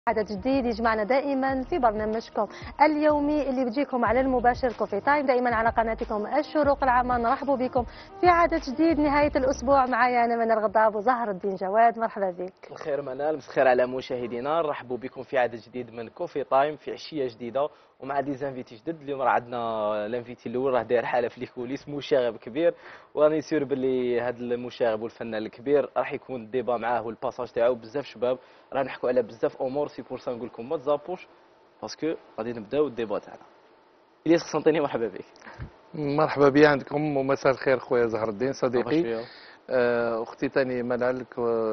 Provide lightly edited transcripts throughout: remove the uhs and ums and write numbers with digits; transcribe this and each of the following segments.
عدد جديد يجمعنا دائما في برنامجكم اليومي اللي بيجيكم على المباشر كوفي تايم دائما على قناتكم الشروق العامة. نرحب بكم في عدد جديد نهاية الأسبوع. معايا أنا من الغضاب وزهر الدين جواد. مرحبا بك. الخير منال، مساء الخير على مشاهدينا. نرحبوا بكم في عدد جديد من كوفي تايم في عشية جديدة ومع دي زانفيتي جدد. اليوم راه عندنا لانفيتي الاول راه داير حاله في ليكوليس، مشاغب كبير، وراني سير باللي هذا المشاغب والفنان الكبير راح يكون الديبا معاه والباساج تاعو بزاف شباب. راه نحكوا على بزاف امور، سي بور سا نقول لكم ما تزابوش باسكو غادي نبداو الديبا تاعنا. الياس قسنطيني مرحبا بك. مرحبا بي عندكم ومساء الخير خويا زهر الدين صديقي. اختي تاني منال،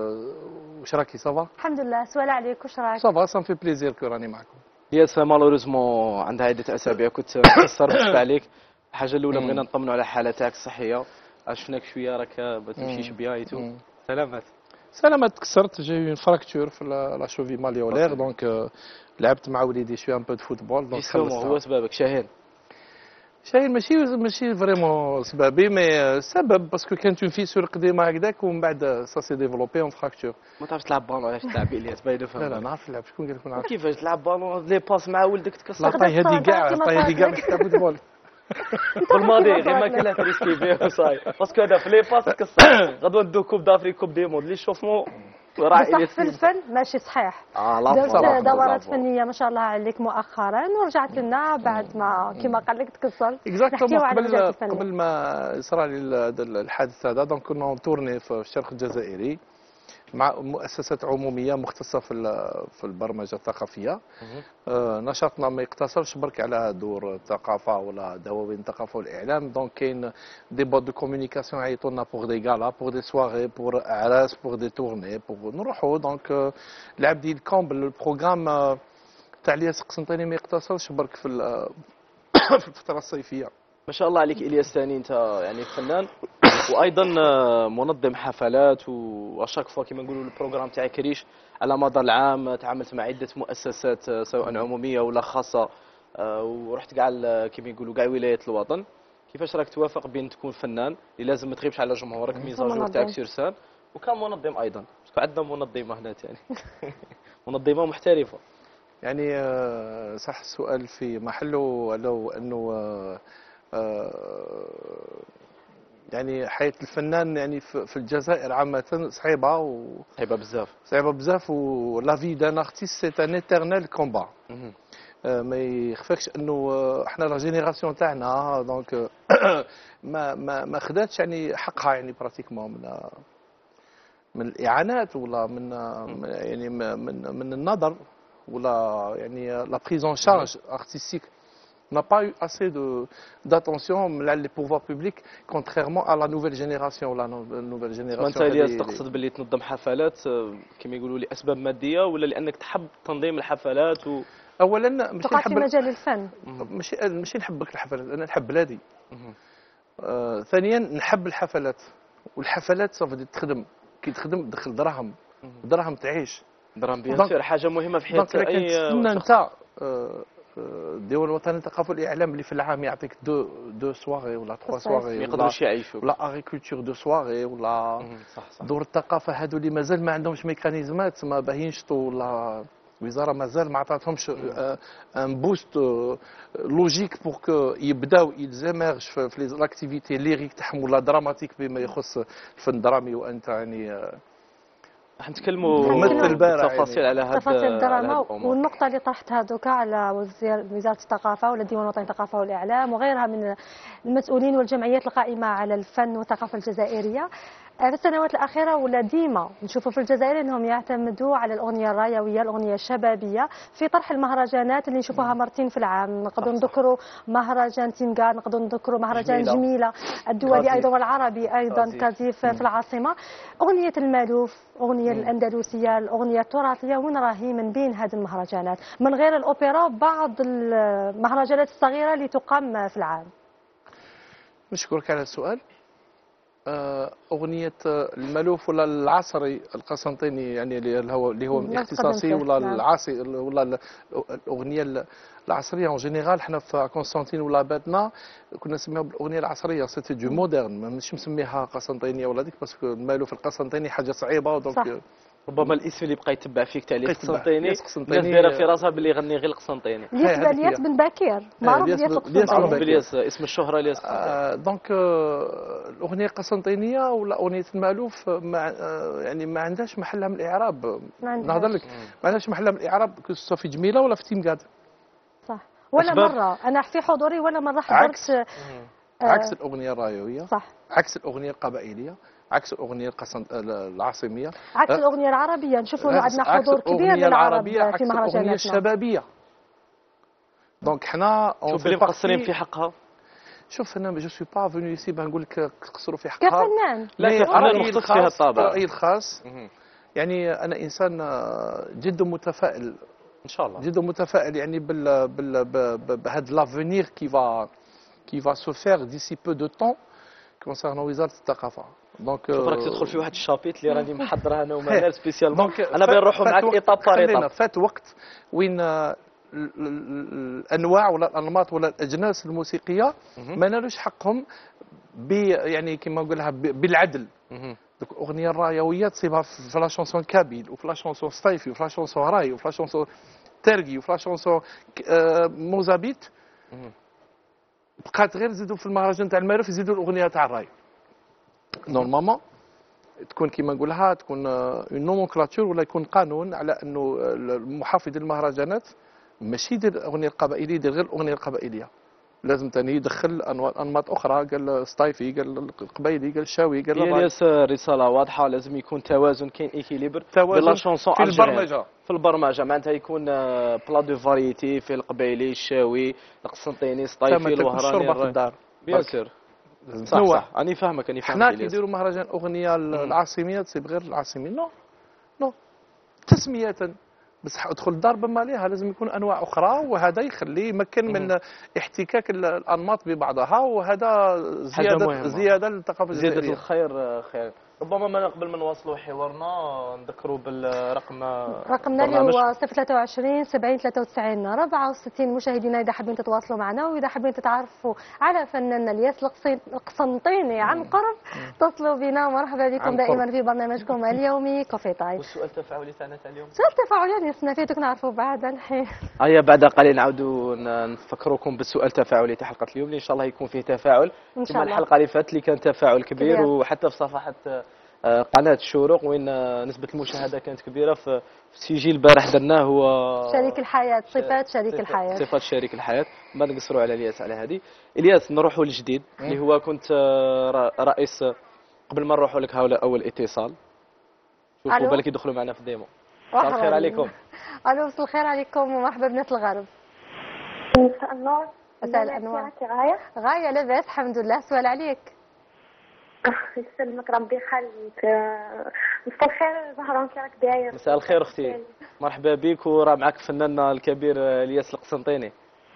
واش راكي صافا؟ الحمد لله. سؤال عليك، واش راك؟ صافا سان في بليزير كو راني معكم. ياس مالوريزمون عندها عده اسابيع كنت مقصر باش عليك. الحاجه الاولى بغينا نطمنوا على حالتك الصحيه، شفناك شويه راك ما تمشيش بيان ايتو. سلامات. سلامات. تكسرت، جاي فراكتور في لا شوفي ماليولير، دونك لعبت مع وليدي شويه ان بو دو فوتبول. دونك هو سببك شاهين؟ شاهين ماشي فريمون سبابي، مي سبب باسكو كانت اون فيسور قديمه هكذاك ومن بعد سا سي ديفلوبي اون فراكتور. ما تعرفش تلعب بالون؟ علاش تلعب الياس؟ باين فهم. لا نعرف نلعب. شكون قال لك ما نعرفش؟ كيفاش تلعب بالون؟ لي باس مع ولدك تكسر؟ لا طاي هذه كاع باش تلعب فوتبول. في الماضي غير ما كان تريسكي بيه وصاي، باسكو هذا في لي باس تكسر. غدوه ندو كوب دافريك كوب دي موند لي شوفمون راه بصح في الفن ماشي صحيح. درت دورات فنيه ما شاء الله عليك مؤخرا ورجعت لنا بعد ما كما قال لك تكسر. اكزاكتومون. قبل ما صرا لي الحادث هذا، دونك كنا نتورني في الشرق الجزائري مع مؤسسات عموميه مختصه في البرمجه الثقافيه. نشاطنا ما يقتصرش برك على دور الثقافه ولا دواوين الثقافه والاعلام. دونك كاين دي بوت دو كومونيكاسيون عيطونا بوغ دي غالا، بوغ دي سواغي، بوغ اعراس، بوغ دي تورني، بوغ نروحوا. دونك العبد الكومبل البروغرام تاع الياس قسنطيني ما يقتصرش برك في في الفتره الصيفيه. ما شاء الله عليك الياس ثاني، انت يعني فنان وايضا منظم حفلات، واشاك فوا كما نقولوا البروغرام تاعك ريش على مدار العام. تعاملت مع عده مؤسسات سواء عموميه ولا خاصه، ورحت كاع كما يقولوا كاع ولايات الوطن. كيفاش راك توافق بين تكون فنان اللي لازم ما تغيبش على جمهورك، ميزاجور تاعك سير سان، وكان منظم ايضا؟ باسكو عندنا منظمه هنا ثاني منظمه محترفه. يعني صح السؤال في محله، لو انه يعني حياة الفنان يعني في الجزائر عامة صعيبة صعيبة بزاف ولا في دان ارتيست سي ان ايترنال كومبا. ما يخفاكش انه احنا لا جينيراسيون تاعنا دونك ما خداتش يعني حقها يعني براتيكمون من الاعانات ولا من يعني من النظر ولا يعني لا بريزون شارج ارتستيك n'a pas eu assez d'attention les pouvoirs publics contrairement à la nouvelle génération. La nouvelle génération انت الياس تقصد باللي تنظم حفلات كما يقولوا لاسباب ماديه ولا لانك تحب تنظيم الحفلات اولا ماشي نحب في مجال الفن، ماشي نحب الحفلات، انا نحب بلادي. ثانيا نحب الحفلات، والحفلات صافي تخدم، كي تخدم تدخل دراهم، دراهم تعيش، دراهم بيان سور حاجه مهمه في حياه اي شخص. انت ديوان الوطني للثقافه والاعلام اللي في العام يعطيك دو سواغي ولا تخوا سواغي، ما يقدروش يعيشوا، ولا اغريكولتور دو سواغي، ولا صح. دور الثقافه هادو اللي مازال ما عندهمش ميكانيزمات ما باهينش، ولا الوزاره مازال ما عطاتهمش ان بوست لوجيك بور كو يبداو يلزامرج في لي لاكتيفيتي ليريك تاعهم ولا دراماتيك بما يخص الفن الدرامي. وانت يعني راح نتكلموا بالتفاصيل على هذا تفاصيل الدراما. والنقطة اللي طرحتها دوكا على وزارة الثقافة ولا الديوان الوطني للثقافة والإعلام وغيرها من المسؤولين والجمعيات القائمة على الفن والثقافة الجزائرية، في السنوات الأخيرة ولا ديما نشوفوا في الجزائر أنهم يعتمدوا على الأغنية الرايوية، الأغنية الشبابية في طرح المهرجانات اللي نشوفوها مرتين في العام. نقدروا نذكروا مهرجان تينغار، نقدروا نذكروا مهرجان جميلة الدولي أيضا والعربي أيضا كازيف في العاصمة. أغنية المالوف، أغنية الأندلسية، الأغنية التراثية، وين راهي من بين هذه المهرجانات من غير الأوبرا بعض المهرجانات الصغيرة اللي تقام في العام؟ نشكرك على السؤال. أغنية المالوف ولا العصري القسنطيني يعني اللي هو الاختصاصي ولا العاصي ولا الأغنية العصرية اون جينيرال، حنا في قسنطين ولا باتنا كنا نسميوها بالأغنية العصرية، سيتي دو مودرن، مانيش مسميها قسنطينية ولا ديك، باسكو المالوف القسنطيني حاجة صعيبة دونك ربما الاسم اللي بقى يتبع فيك تاع الياس قسنطيني الناس قسنطيني دايره في راسها باللي يغني غير القسنطيني. الياس بن بكير معروف الياس القسنطيني. معروف بالياس اسم الشهره الياس القسنطيني. دونك الاغنيه القسنطينيه ولا اغنيه المألوف يعني ما عندهاش محلها من الاعراب. نهضر لك ما عندهاش محلها من الاعراب كو في جميله ولا في تيمكاد. صح ولا مره انا في حضوري ولا مره حضرت عكس الاغنيه الرايويه. صح. عكس الاغنيه القبائليه. عكس الاغنيه العاصميه. عكس الاغنيه العربيه نشوفوا عندنا حضور كبير للعرب في مهرجاناتنا. عكس الاغنيه الشبابيه. دونك حنا شوف اللي مقصرين في حقها. شوف انا جو سوي با فينو يسي نقول لك تقصروا في حقها كفنان. لا كفنان مختص فيها الطابع. رأيي الخاص يعني انا انسان جد متفائل ان شاء الله. جد متفائل يعني بهذا لافونير كي فا سو فير ديسي بو دو طون كونسيرنون وزاره الثقافه. دونك شوف راك تدخل في واحد الشابيت اللي راني محضرها انا ومنال سبيسيالمون. انا بغي نروحوا معاك ايطاب بار ايطاب. فات وقت وين الانواع ولا الانماط ولا الاجناس الموسيقيه ما نالوش حقهم يعني كما نقولها بالعدل. دوك الاغنيه الرايويه تصيبها في لا شونسون كابيل وفي لا شونسون صيفي وفي لا شونسون راي وفي لا شونسون ترقي وفي لا شونسون موزابيت. بقات غير يزيدوا في المهرجان تاع المعروف يزيدوا الاغنيه تاع الراي. نورمالمون تكون كيما نقولها تكون اون نومونكلاتور ولا يكون قانون على انه محافظ المهرجانات ماشي يدير الاغنيه القبائليه يدير غير الاغنيه القبائليه. لازم ثاني يدخل انماط اخرى قال الصيفي قال القبيلي قال الشاوي قال الياس رساله واضحه لازم يكون توازن كاين ايكيليبر بين شونسون في البرمجه. في البرمجه معناتها يكون بلا دو فاريتي في القبيلي الشاوي القسنطيني الصيفي الوهراني الشوربه في الدار بيان سور. صح راني فاهمك حنا كي يديروا مهرجان اغنيه العاصميه تصيب غير العاصمي نو تسميه بصح ادخل الدار بما عليها لازم يكون انواع اخرى وهذا يخلي يمكن من احتكاك الانماط ببعضها وهذا زياده للثقافه الجزائريه. زياده الخير خير. ربما ما قبل ما نواصلوا حوارنا نذكروا بالرقم رقمنا اللي هو 023 70 93 64 مشاهدينا اذا حابين تتواصلوا معنا واذا حابين تتعرفوا على فناننا الياس القسنطيني عن قرب اتصلوا بنا. مرحبا بكم دائما في برنامجكم اليومي كوفي تايم. والسؤال التفاعلي تاعنا تاع اليوم سؤال تفاعلي نسنا فيه دوك نعرفوا بعد الحين. بعد قليل نعاودوا نفكروكم بالسؤال التفاعلي تاع حلقه اليوم اللي ان شاء الله يكون فيه تفاعل ان شاء الله. الحلقه اللي فاتت اللي كان تفاعل كبير وحتى في صفحه قناه الشروق وين نسبه المشاهده كانت كبيره في سجل البارح درناه هو شريك الحياه صفات شريك الحياه. صفات شريك الحياه. ما نقصروا على الياس على هذه. الياس نروحوا للجديد اللي هو كنت رئيس قبل ما نروحوا لك هؤلاء اول اتصال. شوفوا بالك يدخلوا معنا في الديمو. مساء الخير عليكم. الو مساء الخير عليكم ومرحبا بنات الغرب. مساء النور. مساء الانوار. غايه لاباس الحمد لله. سؤال عليك. يسلمك ربي يخليك. مساء الخير زهران كي راك داير؟ مساء الخير اختي مرحبا بك وراه معك فناننا الكبير الياس القسنطيني.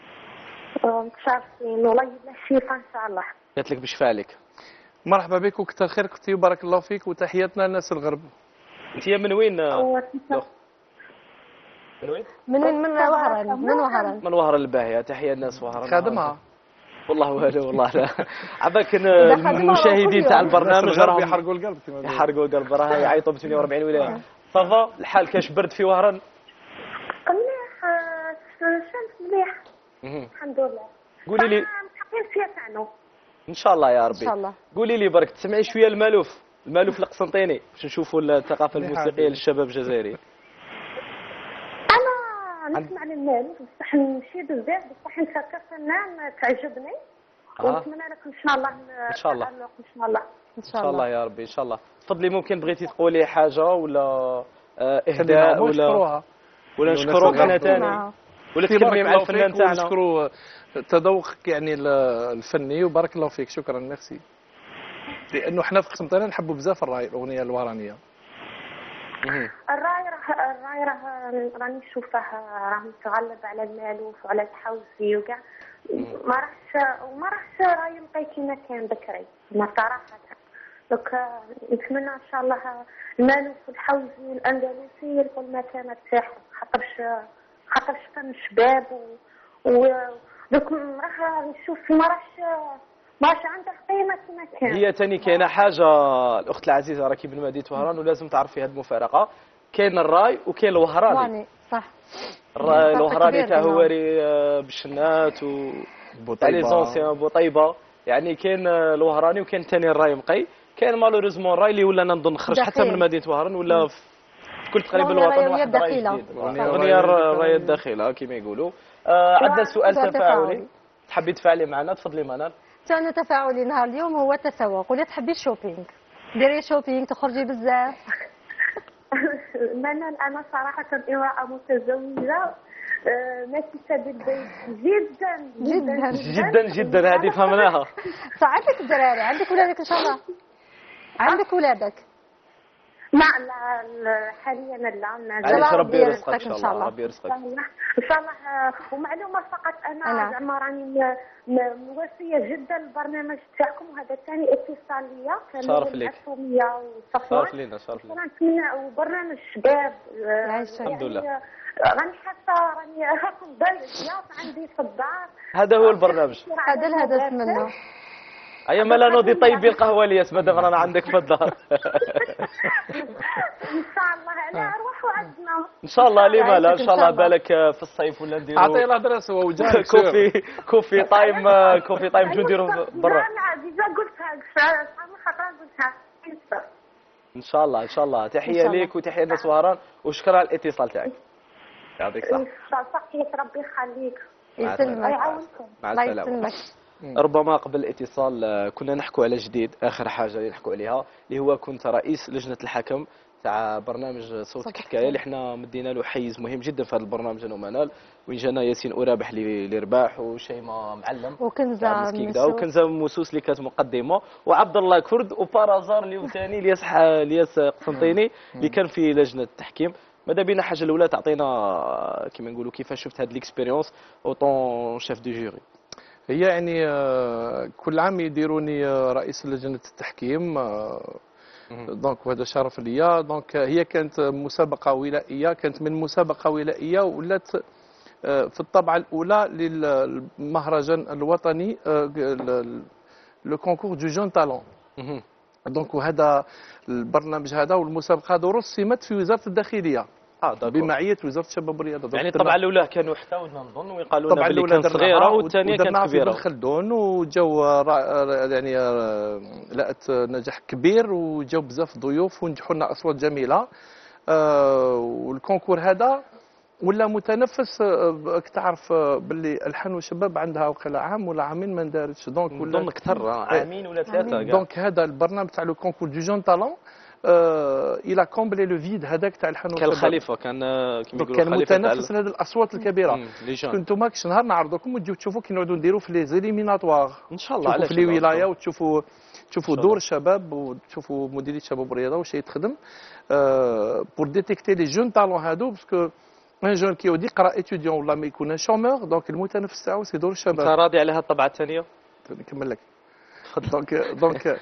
متشرفين والله يجيب لنا الشفاء ان شاء الله. قالت لك بشفاء عليك. مرحبا بك وكثر خير اختي وبارك الله فيك وتحياتنا للناس الغرب. انت من وين؟ من وهران. من وهران الباهيه. تحيه الناس وهران. خادمها والله والله لا عباك المشاهدين تاع البرنامج راهم يحرقوا القلب يحرقوا القلب راه يعيطوا ب 48 ولايه. صافا الحال كاش برد في وهران؟ مليح الشمس مليح الحمد لله. قولي لي متحقين فيها تاعنا ان شاء الله يا ربي. ان شاء الله. قولي لي برك تسمعي شويه المالوف القسنطيني باش نشوفوا الثقافه الموسيقيه للشباب الجزائري. نسمع للمالوف بصح نمشي بزاف بصح انت كفنان تعجبني ونتمنى لك ان شاء الله ان شاء الله ان شاء الله يا ربي ان شاء الله. تفضلي ممكن بغيتي تقولي حاجه ولا اهداء ولا نشكروك انا ثاني ولا تكلمي مع الفنان تاعنا. نشكروا تذوقك يعني الفني وبارك الله فيك. شكرا ميرسي. لانه حنا في قسنطينه نحبوا بزاف الراي الاغنيه الورانيه. الراي راني نشوفه راه متغلب على المالوف وعلى الحوزي وكاع. ما راحش راي نلقى كيما كان بكري صراحه. دوك نتمنى ان شاء الله المالوف والحوزي والاندلسي يلقوا المكانه تاعهم خاطرش كان شباب دوك راه نشوف ما راحش عندها قيمه كما كان. هي ثاني كاينه حاجه الاخت العزيزه راكي من مدينه وهران ولازم تعرفي هذه المفارقه. كاين الراي وكاين الوهراني. صح. الوهراني تاع هواري بالشنات و تاع لي زونسيان بوطيبه، يعني كاين الوهراني وكاين ثاني الراي مقي. كاين مالوريزمون الراي اللي ولا نظن خرج حتى من مدينه وهران ولا في كل تقريبا الوطن واحد راي جديد. اغنيه الراي الداخله كما يقولوا. عندنا سؤال تفاعلي، تحبي تفاعلي معنا؟ تفضلي منال. سؤالنا تفاعلي نهار اليوم هو التسوق. ولا تحبي الشوبينغ؟ ديري شوبينغ، تخرجي بزاف؟ منال انا صراحه امراه متزوجه نافسه بالبيت جدا جدا جدا جدا. هذه فهمناها. صعب لك الدراري. عندك ولادك ان شاء الله؟ عندك ولادك؟ لا حاليا لا. معليش ربي يرزقك ان شاء الله. ربي يرزقك ان شاء الله. ومعلومه فقط انا زعما راني مواسيه جدا البرنامج تاعكم، وهذا ثاني اتصال ليا كان شرف لك. شرف لينا. شرف لينا. وبرنامج شباب الحمد لله. راني حاسه راني راكم ضياف عندي في الدار. هذا هو البرنامج، هذا الهدف منه. ايا مالا نوضي طيبي القهوه لياس مادام رانا عندك في الدار. ان شاء الله على ارواح وعدنا ان شاء الله. لما لا ان شاء الله بالك في الصيف ولا نديروا عطيه الهضره هو وجاي كوفي تايم. كوفي تايم جو نديروا برا. انا ديجا قلتها خاطر قلتها ان شاء الله. ان شاء الله. تحيه ليك وتحيه للناس وهران وشكرا على الاتصال تاعك. يعطيك الصحه. صحيح ربي يخليك. يسلمك. مع السلامه. ربما قبل الاتصال كنا نحكوا على جديد. اخر حاجه اللي نحكوا عليها اللي هو كنت رئيس لجنه الحكم تاع برنامج صوت حكايه اللي احنا مدينا له حيز مهم جدا في هذا البرنامج انا ومنال، وين جانا ياسين أرابح اللي رباح وشيماء معلم وكنزه موسوس اللي كانت مقدمه وعبد الله كرد وبارازار اليوم ثاني الياس قسنطيني اللي كان في لجنه التحكيم. ماذا بينا حاجه الاولى تعطينا كما نقولوا كيفاش شفت هذه ليكسبيريونس اوطون شيف دو جوري. هي يعني كل عام يديروني رئيس لجنه التحكيم، دونك وهذا شرف ليا. دونك هي كانت مسابقه ولائيه، كانت من مسابقه ولائيه ولات في الطبعه الاولى للمهرجان الوطني لو كونكور دو جون تالون. دونك وهذا البرنامج هذا والمسابقه هذا رسمت في وزاره الداخليه بمعيه وزاره الشباب والرياضه. يعني الطبعه الاولى كانوا حتاونا نظن ويقالوا لنا بلي كانت صغيره والثانيه كانت كبيره. في خلدون وجاو يعني لقت نجاح كبير وجاو بزاف ضيوف ونجحوا لنا اصوات جميله. والكونكور هذا ولا متنفس. تعرف باللي الحان والشباب عندها وقيلا عام ولا عامين ما دارتش. دونك نظن اكثر عامين ولا ثلاثه. دونك هذا البرنامج تاع لو كونكور دو جون تالون الى كومبلي لو فيد هذاك تاع الحان والشباب. كان الخليفه كان كما يقولوا كان متنافس لهذه الاصوات الكبيره. كنتو ماكش نهار نعرضوكم وتجيو تشوفوا كي نعودوا نديروا في لي زيليميناتوار ان شاء الله على في لي ولايه وتشوفوا دور الشباب وتشوفوا مديريه الشباب والرياضه واش تخدم بور ديتيكتي لي جون تالون هادو باسكو ان جون كي يودي يقرا اتيديون ولا ما يكون شومور. دونك المتنافس تاعو سي دور الشباب. انت راضي على هذه الطبعه الثانيه؟ نكمل لك. دونك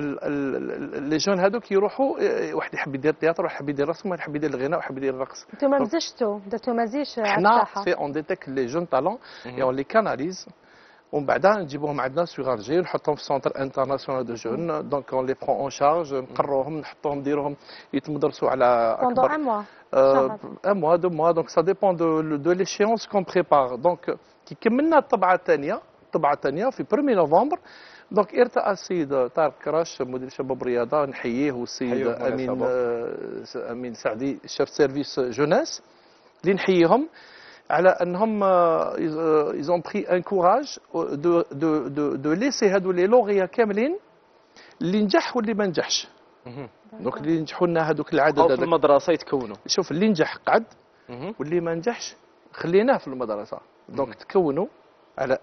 لي جون هذوك يروحوا واحد يحب يدير التياتر واحد يحب يدير الرسم واحد يحب يدير الغناء واحد يدير الرقص. انتم مزجتوا درتوا مزيج على حنا الساحه. سي اون ديتيك لي جون تالون اي اون لي كاناليز ومن بعد نجيبوهم عندنا سوغ الجي نحطهم في سونتر انترناسيونال دو جون. دونك اون لي برون اون شارج نقروهم نحطوهم نديروهم يتمدرسوا على بوندون ان موا. ان موا دو موا. دونك سا ديبون دو ليشيونس كون بريبار. دونك كي كملنا الطبعه الثانيه في 1 نوفمبر. دونك ارتأى السيد طارق كراش مدير الشباب والرياضه نحييه والسيد امين سعدي شيف سيرفيس جوناس اللي نحييهم على انهم ايزون بري ان كوراج دو ليسي هادو لي لوغيا كاملين اللي نجح واللي ما نجحش. دونك اللي نجحوا لنا هذوك العدد في المدرسه يتكونوا. شوف اللي نجح قعد واللي ما نجحش خليناه في المدرسه. دونك تكونوا على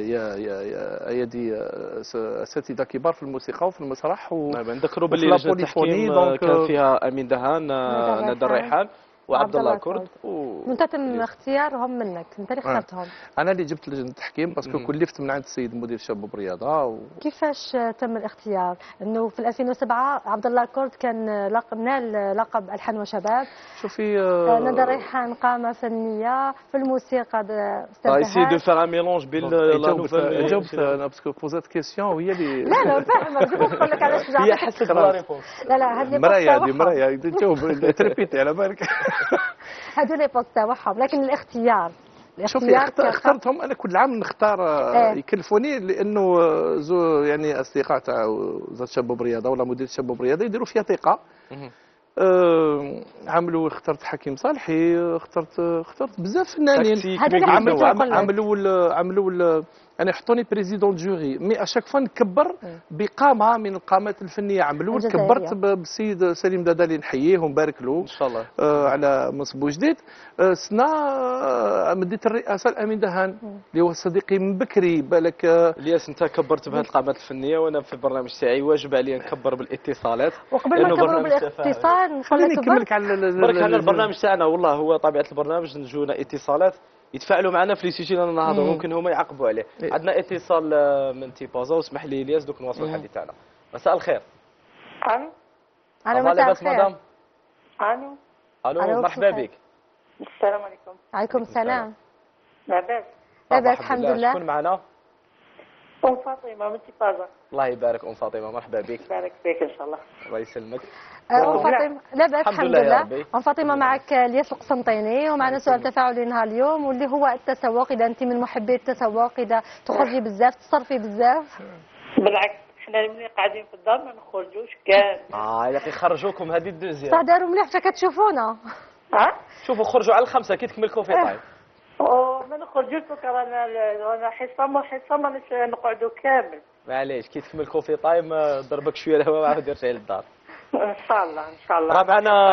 ايدي اساتذه كبار في الموسيقى وفي المسرح نذكروا باللي لجنه التحكيم كان فيها امين دهان، ندى الريحان وعبد الله كرد انت تم اختيارهم منك، انت اللي اخترتهم. انا اللي جبت لجنه التحكيم باسكو كلفت من عند السيد مدير الشباب والرياضه كيفاش تم الاختيار؟ انه في 2007 عبد الله كرد كان نال لقب الحان وشباب. شوفي ندى ريحان قامه فنيه في الموسيقى essayé de faire un mélange بين لا نوفل. جاوبت انا باسكو بوزيت كيسيون وهي اللي لا فاهمه، نقول لك علاش هي حسب لا ريبونس. لا هذه مرايا تجاوب تريبيتي على بالك. هذو لي بوست تاعهم، لكن الاختيار شوفي اخترتهم انا كل عام نختار يكلفوني لانه يعني اصدقاء تاع وزاره الشباب والرياضه ولا مدير الشباب والرياضه يديروا فيها ثقه. عملوا اخترت حكيم صالحي، اخترت بزاف فنانين. عملوا انا يحطوني بريزيدون جوري مي اشاك فوا نكبر بقامه من القامات الفنيه. عملوا كبرت بالسيد سليم دادا اللي نحييه ونبارك له ان شاء الله على منصبو جديد. سنه مديت الرئاسه الامين دهان اللي هو صديقي من بكري بالك. الياس انت كبرت بهذه القامات الفنيه، وانا في البرنامج تاعي واجب علي نكبر بالاتصالات. وقبل ما نكبروا بالاتصال خليني نكملك على البرنامج تاعنا. والله هو طبيعه البرنامج نجونا اتصالات يتفاعلوا معنا في لي سيجي اللي نهضروا، ممكن هما يعقبوا عليه. عندنا اتصال من تيبازا، واسمح لي الياس دوك نواصلوا الحديث تاعنا. مساء الخير. الو مساء الخير. مدام. الو مرحبا بك. السلام عليكم. عليكم السلام. لاباس الحمد لله. شكون معنا؟ فاطمه من تيبازا. الله يبارك فاطمه، مرحبا بك. يبارك فيك ان شاء الله. الله يسلمك. فاطمه لاباس الحمد لله. فاطمه معك الياس القسنطيني، ومعنا سؤال تفاعلي نهار اليوم واللي هو التسوق. اذا انت من محبي التسوق، اذا تخرجي بزاف تصرفي بزاف؟ بالعكس حنا ملي قاعدين في الدار ما نخرجوش كان. الا كيخرجوكم هذه الدوزيام. صح داروا مليح حتى كتشوفونا. شوفوا خرجوا على الخمسه كي تكمل كوفي تايم. ما نخرجوش انا حصه ما نقعدوا كامل. معليش كي تكمل كوفي تايم ضربك شويه الهواء وعاود يرجع للدار. ان شاء الله. راه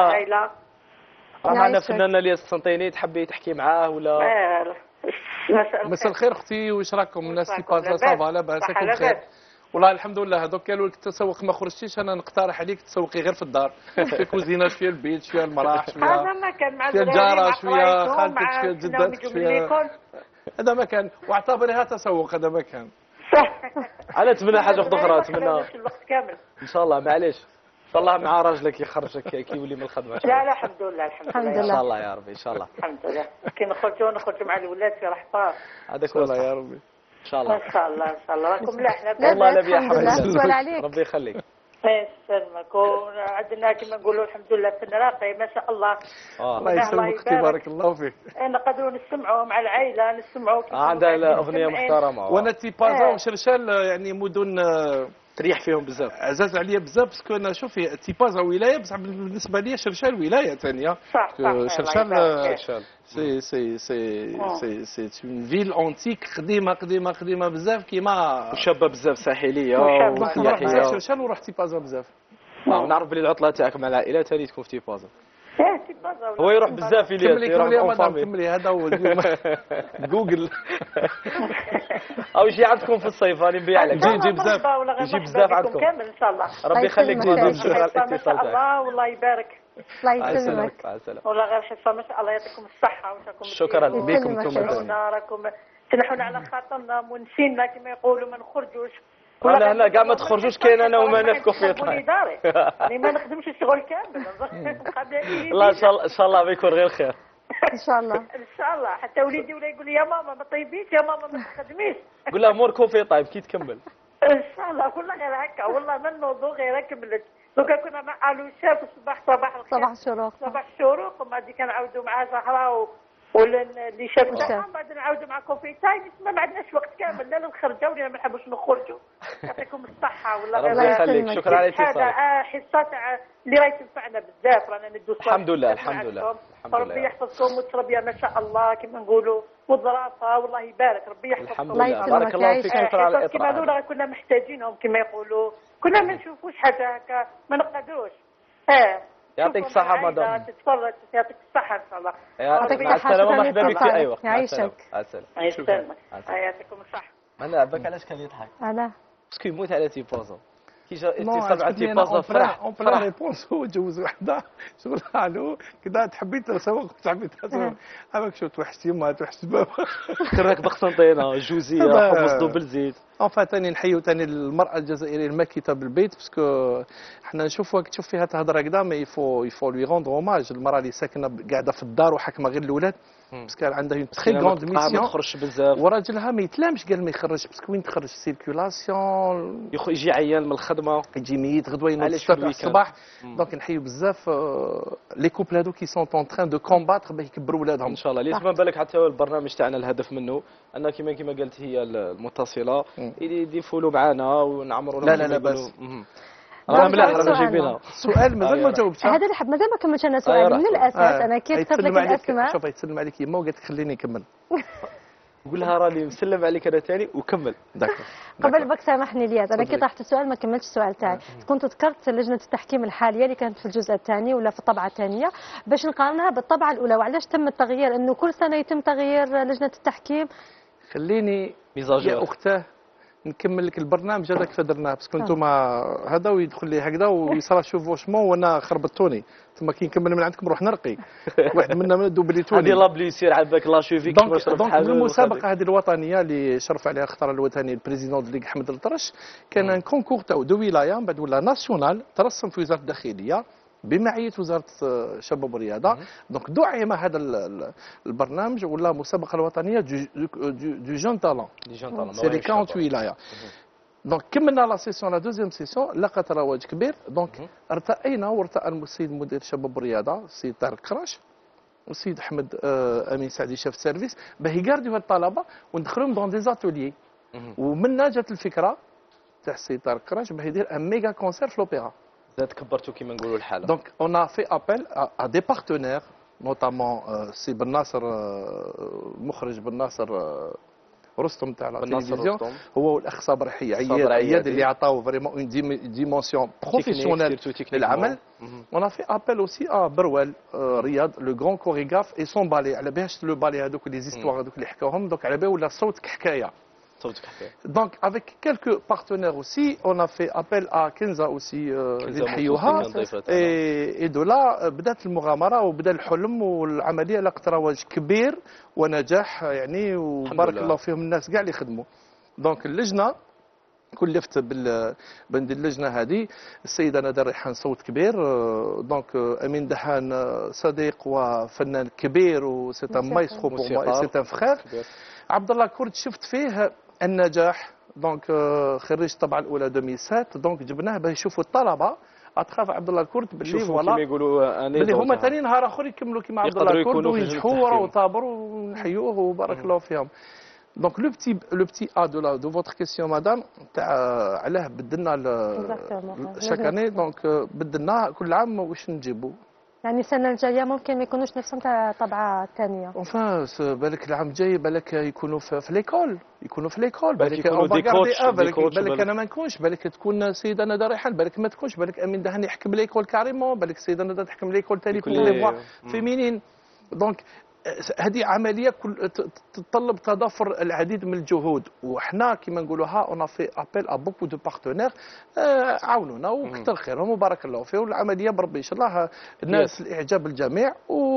معنا فنانه الياس القسنطيني، تحبي تحكي معاه ولا؟ مساء الخير اختي، واش راكم الناس في بازا؟ صافا لاباس راكم بخير؟ والله الحمد لله. هذوك قالوا لك التسوق ما خرجتيش، انا نقترح عليك تسوقي غير في الدار، في كوزينه شويه البيت شويه المراح شويه هذا ما كان مع الجاره شويه خالتك شويه جداتك شويه. هذا ما كان، واعتبريها تسوق. هذا ما كان. انا اتمنى حاجه اخرى، اتمنى الوقت كامل ان شاء الله. معليش ان شاء الله مع راجلك يخرجك كي يولي من الخدمه. لا الحمد لله ان شاء الله يا ربي ان شاء الله. الحمد لله كي نخرجوا مع الولاد في رحبار. هذاك والله يا ربي ان شاء الله. ان شاء الله راكم ملاح والله لا بيا حبيبي عليك. ربي يخليك. يسلمك. عندنا كما نقولوا الحمد لله في راقي ما شاء الله. الله يسلمك اختي، بارك الله فيك. نقدروا نسمعوا مع العائله، نسمعوا عندها اغنيه محترمه. وانا تيبازا وشرشال يعني مدن تريح فيهم بزاف، عزاز عليا بزاف باسكو انا شوفي تيبازا ولايه، بصح بالنسبه لي شرشال ولايه ثانيه. صح شرشال سي اون فيل اونتيك قديمه بزاف كيما وشابه بزاف ساحليه وسياحيه. شرشال ورحت تيبازا بزاف. ونعرف بلي العطله تاعك مع العائله ثاني تكون في تيبازا. تيبازا هو يروح بزاف الياس. كملي هذا هو جوجل. او شي عندكم في الصيف راني نبيع لك. يجي بزاف عندكم كامل ان شاء الله. ربي يخليك شكرا على الاتصال تاعك. الله والله يبارك. الله يسلمك. والله غير حصه ما شاء الله يعطيكم الصحه ويعطيكم شكرا بكم راكم تنحون على خاطرنا ونسينا كما يقولوا ما نخرجوش. لا كاع ما تخرجوش، كاين انا وما انا في كوفي تايم. يعني ما نخدمش الشغل كامل. لا ان شاء الله بيكون غير خير. ان شاء الله حتى وليدي ولا يقول لي يا ماما ما طيبيش، يا ماما ما تخدميش. قول لها مور كوفي طيب كي تكمل. ان شاء الله والله غير هكا، والله ما الموضوع غير كملت. دوكا كنا مع الو شاف صباح الشروق وما غادي كنعاودوا مع زهره واللي شافوا بعد نعاودوا مع كوفي تايم. ما عندناش وقت كامل لا نخرجوا ولا ما نحبوش نخرجوا. يعطيكم الصحه والله ربي يخليك. شكرا على الاتصال. هذا حصه تاع اللي راهي تنفعنا بزاف، رانا ندوز. الحمد لله ربي يحفظكم وتربيه ما شاء الله كما نقولوا وظرافه. والله يبارك ربي يحفظكم. الله يسلمك. بارك الله فيك. شكرا على الاطراء. كما هذولا كنا محتاجينهم كما يقولوا، كنا ما نشوفوش حاجه هكا ما نقدروش. يعطيك الصحة مدام. تتفرج يعطيك الصحة إن شاء الله. يعطيك السلامة. مرحبا بك في أي وقت. يعيشك. يسلمك. يعطيكم الصحة. أنا عباك علاش كان يضحك؟ أنا باسكو يموت على تيبازا. كي جا اتصال مع تيبازا فرح اون بلا ريبونس هو جوز وحده شغل الو كذا تحبيت تسوق تحبيت تسوق هاك شو توحشتي ما توحشت بابا كراك بقسنطينه جوزيه حمص دوبل زيت اونفا ثاني نحيو ثاني المراه الجزائريه الماكثه بالبيت باسكو حنا نشوفوها كي تشوف فيها تهضر هكذا مي يفو لوي روندر اوماج المراه اللي ساكنه قاعده في الدار وحاكمه غير الاولاد باسكو عندها اون تري غروند ميسيون ما تخرجش بزاف وراجلها ما يتلامش قال ما يخرج باسكو وين تخرج سيركولاسيون يجي عيان من الخدمه يجي ميت غدوه ينوض الصباح دونك نحيو بزاف لي كوبل هادو كي سون اون تران دو كومباتر باش يكبروا ولادهم ان شاء الله ليش ما بالك حتى البرنامج تاعنا الهدف منه ان كما قلت هي المتصله يديفولوا معنا ونعمروا لا لا لا بس رانا ملاح رانا جايبينها سؤال مازال ما جاوبتش هذا اللي حب مازال ما كملتش انا سؤالي من الاساس انا كيف اخترت لك الاسماء شوف يتسلم عليك يما وقالت لك خليني نكمل قول لها راني مسلم عليك انا ثاني وكمل قبل بك سامحني الياس انا كي طرحت السؤال ما كملتش السؤال تاعي كنت ذكرت لجنه التحكيم الحاليه اللي كانت في الجزء الثاني ولا في الطبعه الثانيه باش نقارنها بالطبعه الاولى وعلاش تم التغيير انه كل سنه يتم تغيير لجنه التحكيم خليني يا اختاه نكمل لك البرنامج هذاك فدرناه باسكو انتم هذا ويدخل لي هكذا ويصرا شوفوشمون وانا خربطوني ثم كي نكمل من عندكم نروح نرقي واحد منا من دوبليتوني هذه لا بليسير عندك لا شوفيك دونك المسابقه هذه الوطنيه اللي شرف عليها اختار الوطني البريزيدون دو ليغ احمد الطرش كان ان كونكور تاع دو ولايه من بعد ولا ناسيونال ترسم في وزاره الداخليه بمعيه وزاره الشباب والرياضه دونك دعم هذا البرنامج ولا المسابقه الوطنيه دو جون تالون سي لي 48 ولايه دونك كملنا لا سيسيون لا دوزيام سيسيون لقت رواج كبير دونك ارتأينا وارتأى السيد مدير الشباب والرياضه السيد طارق كراش والسيد احمد امين سعدي شاف سيرفيس باه يقارديو الطلبه وندخلوهم دون دي زاتوليي ومنها جات الفكره تاع السيد طارق كراش باه يدير ان ميغا كونسير في لوبيرا زاد كبرتوا كيما نقولوا الحاله دونك اون ا في ابل ا دي بارتنير نوتامون سي بن ناصر مخرج بن ناصر رستم تاع التلفزيون هو والاخ صابر عياد اللي عطاو فريمون اون ديمونسيون بروفيسيونيل للعمل اون في ابل اوسي بروال رياض لو غران كوريغراف اي سون بالي على باش لو بالي هذوك لي زيستوار هذوك اللي حكاوهم دونك على بالي ولا صوتك حكايه Donc avec quelques partenaires aussi, on a fait appel à Kenza aussi et de là بدات المغامرة وبدا الحلم والعملية لقت رواج كبير ونجاح يعني وبارك الله فيهم الناس كاع اللي خدموا. دونك اللجنة كلفت بند اللجنه هذه السيده ندى ريحان صوت كبير دونك امين دهان صديق وفنان كبير وسيت ان مايسترو بور موا سيت ان فخير عبد الله كرد شفت فيه النجاح دونك خريج الطبعه الاولى 2007 دونك جبناه باش يشوفوا الطلبه اتخاف عبد الله كرد باللي فوالا يقولوا باللي هما ثاني نهار اخر يكملوا كيما عبد الله كرد وينجحوا وراهو طابروا ونحيوه وبارك الله فيهم دونك لو بتي ا دو فوتر كيسيون مدام تاع علاه بدلنا شاك اني دونك بدلنا كل عام واش نجيبوا يعني السنه الجايه ممكن ما يكونوش نفسهم تاع الطبعه الثانيه اونفان بالك العام الجاي بالك يكونوا في ليكول بالك يكونوا دي كوتش بالك انا ما نكونش بالك تكون سيده ندى ريحان بالك ما تكونش بالك امين دهان يحكم ليكول كاريمون بالك سيده ندى تحكم ليكول ثاني بور لي فوا فيمينين دونك هذه عمليه تتطلب تضافر العديد من الجهود وحنا كما نقولوها اون في ابل ا بوكو دو بارتنير عاونونا وكثر خيرهم وبارك الله فيهم والعمليه بربي ان شاء الله الناس الاعجاب الجميع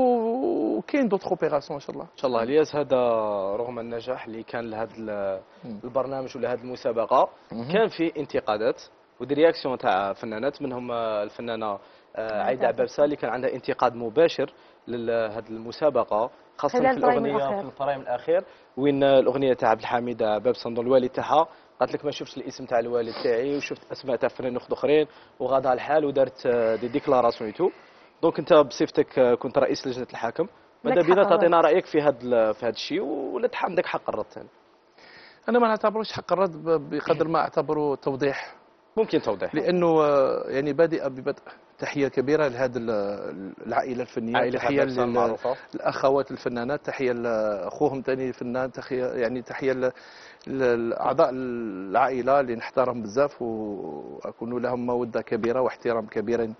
وكاين دوطخ اوبيراسيون ان شاء الله. ان شاء الله الياس هذا رغم النجاح اللي كان لهذا البرنامج ولا هذه المسابقه كان فيه انتقادات ودي رياكسيون تاع فنانات منهم الفنانه عايده عبابسه اللي كان عندها انتقاد مباشر لهذه المسابقه خاصه في الاغنيه في البرايم الاخير وين الاغنيه تاع عبد الحميد عبابسه نظن الوالد تاعها قالت لك ما شفتش الاسم تاع الوالد تاعي وشفت اسماء تاع فنانين اخرين وغاضها الحال ودارت دي ديكلاراسيون تو دونك انت بصفتك كنت رئيس لجنه الحاكم ماذا بينا تعطينا رايك في هذا الشيء ولا عندك حق الرد ثاني؟ انا ما نعتبروش حق الرد بقدر ما اعتبره توضيح ممكن توضيح لانه يعني بادئ ببدء تحيه كبيره لهذه العائله الفنيه تحيه للاخوات الفنانات تحيه لاخوهم ثاني فنان تحيه لاعضاء العائله اللي نحترم بزاف واكون لهم موده كبيره واحترام كبير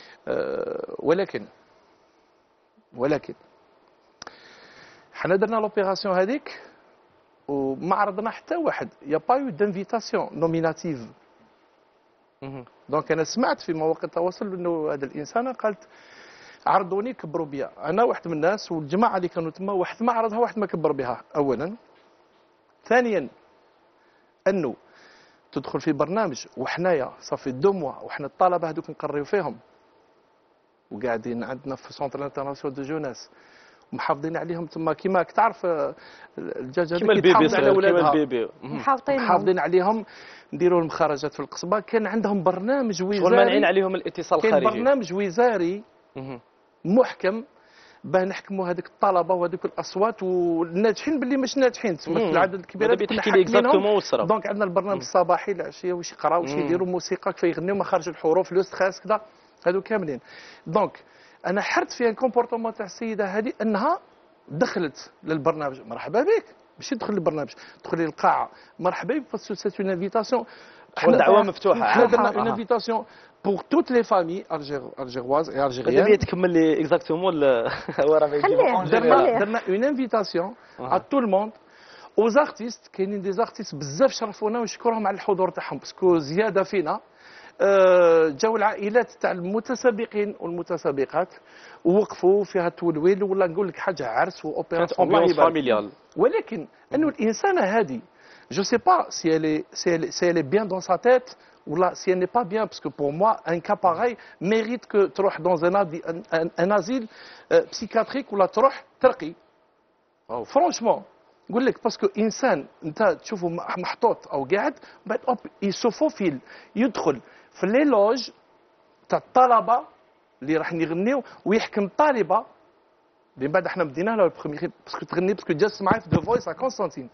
ولكن حنا درنا لوبيراسيون هذيك وما عرضنا حتى واحد يا با يو دانفيتاسيون نوميناتيف دونك انا سمعت في مواقع التواصل انه هذا الانسانه قالت عرضوني كبروا بيا، انا واحد من الناس والجماعه اللي كانوا تما، واحد ما عرضها واحد ما كبر بها. اولا، ثانيا انه تدخل في برنامج وحنايا صافي 2 موا وحنا الطلبه هذوك نقريو فيهم وقاعدين عندنا في سونتر انترناسيونال دو جوناس ومحافظين عليهم تما كيما تعرف الدجاجه كيما البيبي صغير كيما البيبي محافظين عليهم، نديروا لهم خرجات في القصبه. كان عندهم برنامج وزاري شغل مانعين عليهم الاتصال الخارجي، كان برنامج وزاري محكم باه نحكموا هذوك الطلبه وهذوك الاصوات والناجحين باللي مش ناجحين تمثل العدد الكبير هذا بتحكي لي اكزاكتومون والصرا. دونك عندنا البرنامج الصباحي العشيه واش يقراو واش يديروا موسيقى كيف يغنيو مخارج الحروف لوست خاص كذا هذو كاملين. دونك انا حرت في الكومبورتمون تاع السيده هذه انها دخلت للبرنامج. مرحبا بك، ماشي تدخل للبرنامج، تدخلي للقاعه مرحبا بك باسكو سي اون انفيتاسيون، حنا دعوه مفتوحه. حنا درنا اون انفيتاسيون بور توت لي فامي الجيروise اي الجيريان. هذا تكمل لي اكزاكتومون هو راه درنا اون انفيتاسيون ا تو الموند اوز ارتيست. كاينين دي زارتيست بزاف شرفونا ونشكرهم على الحضور تاعهم باسكو زياده فينا. جاو العائلات تاع المتسابقين والمتسابقات ووقفوا فيها التولويل ولا نقول لك حاجه عرس واوبيراسيون فاميليال. ولكن انه الانسانه هذه جو سي با سي elle est bien dans sa tête ولا si elle n'est pas bien, parce que pour moi un cas pareil mérite que تروح dans un asile psychiatrique ولا تروح ترقي. فرانشمون نقول لك باسكو انسان انت تشوفه محطوط او قاعد بعد اوب يسوفوفيل يدخل في لي لوج تاع الطلبه اللي راح يغنيو ويحكم الطالبه. من بعد احنا بدينا لها البروميير باسكو تغني باسكو جالس معايا في دو فويس ا كونستانتين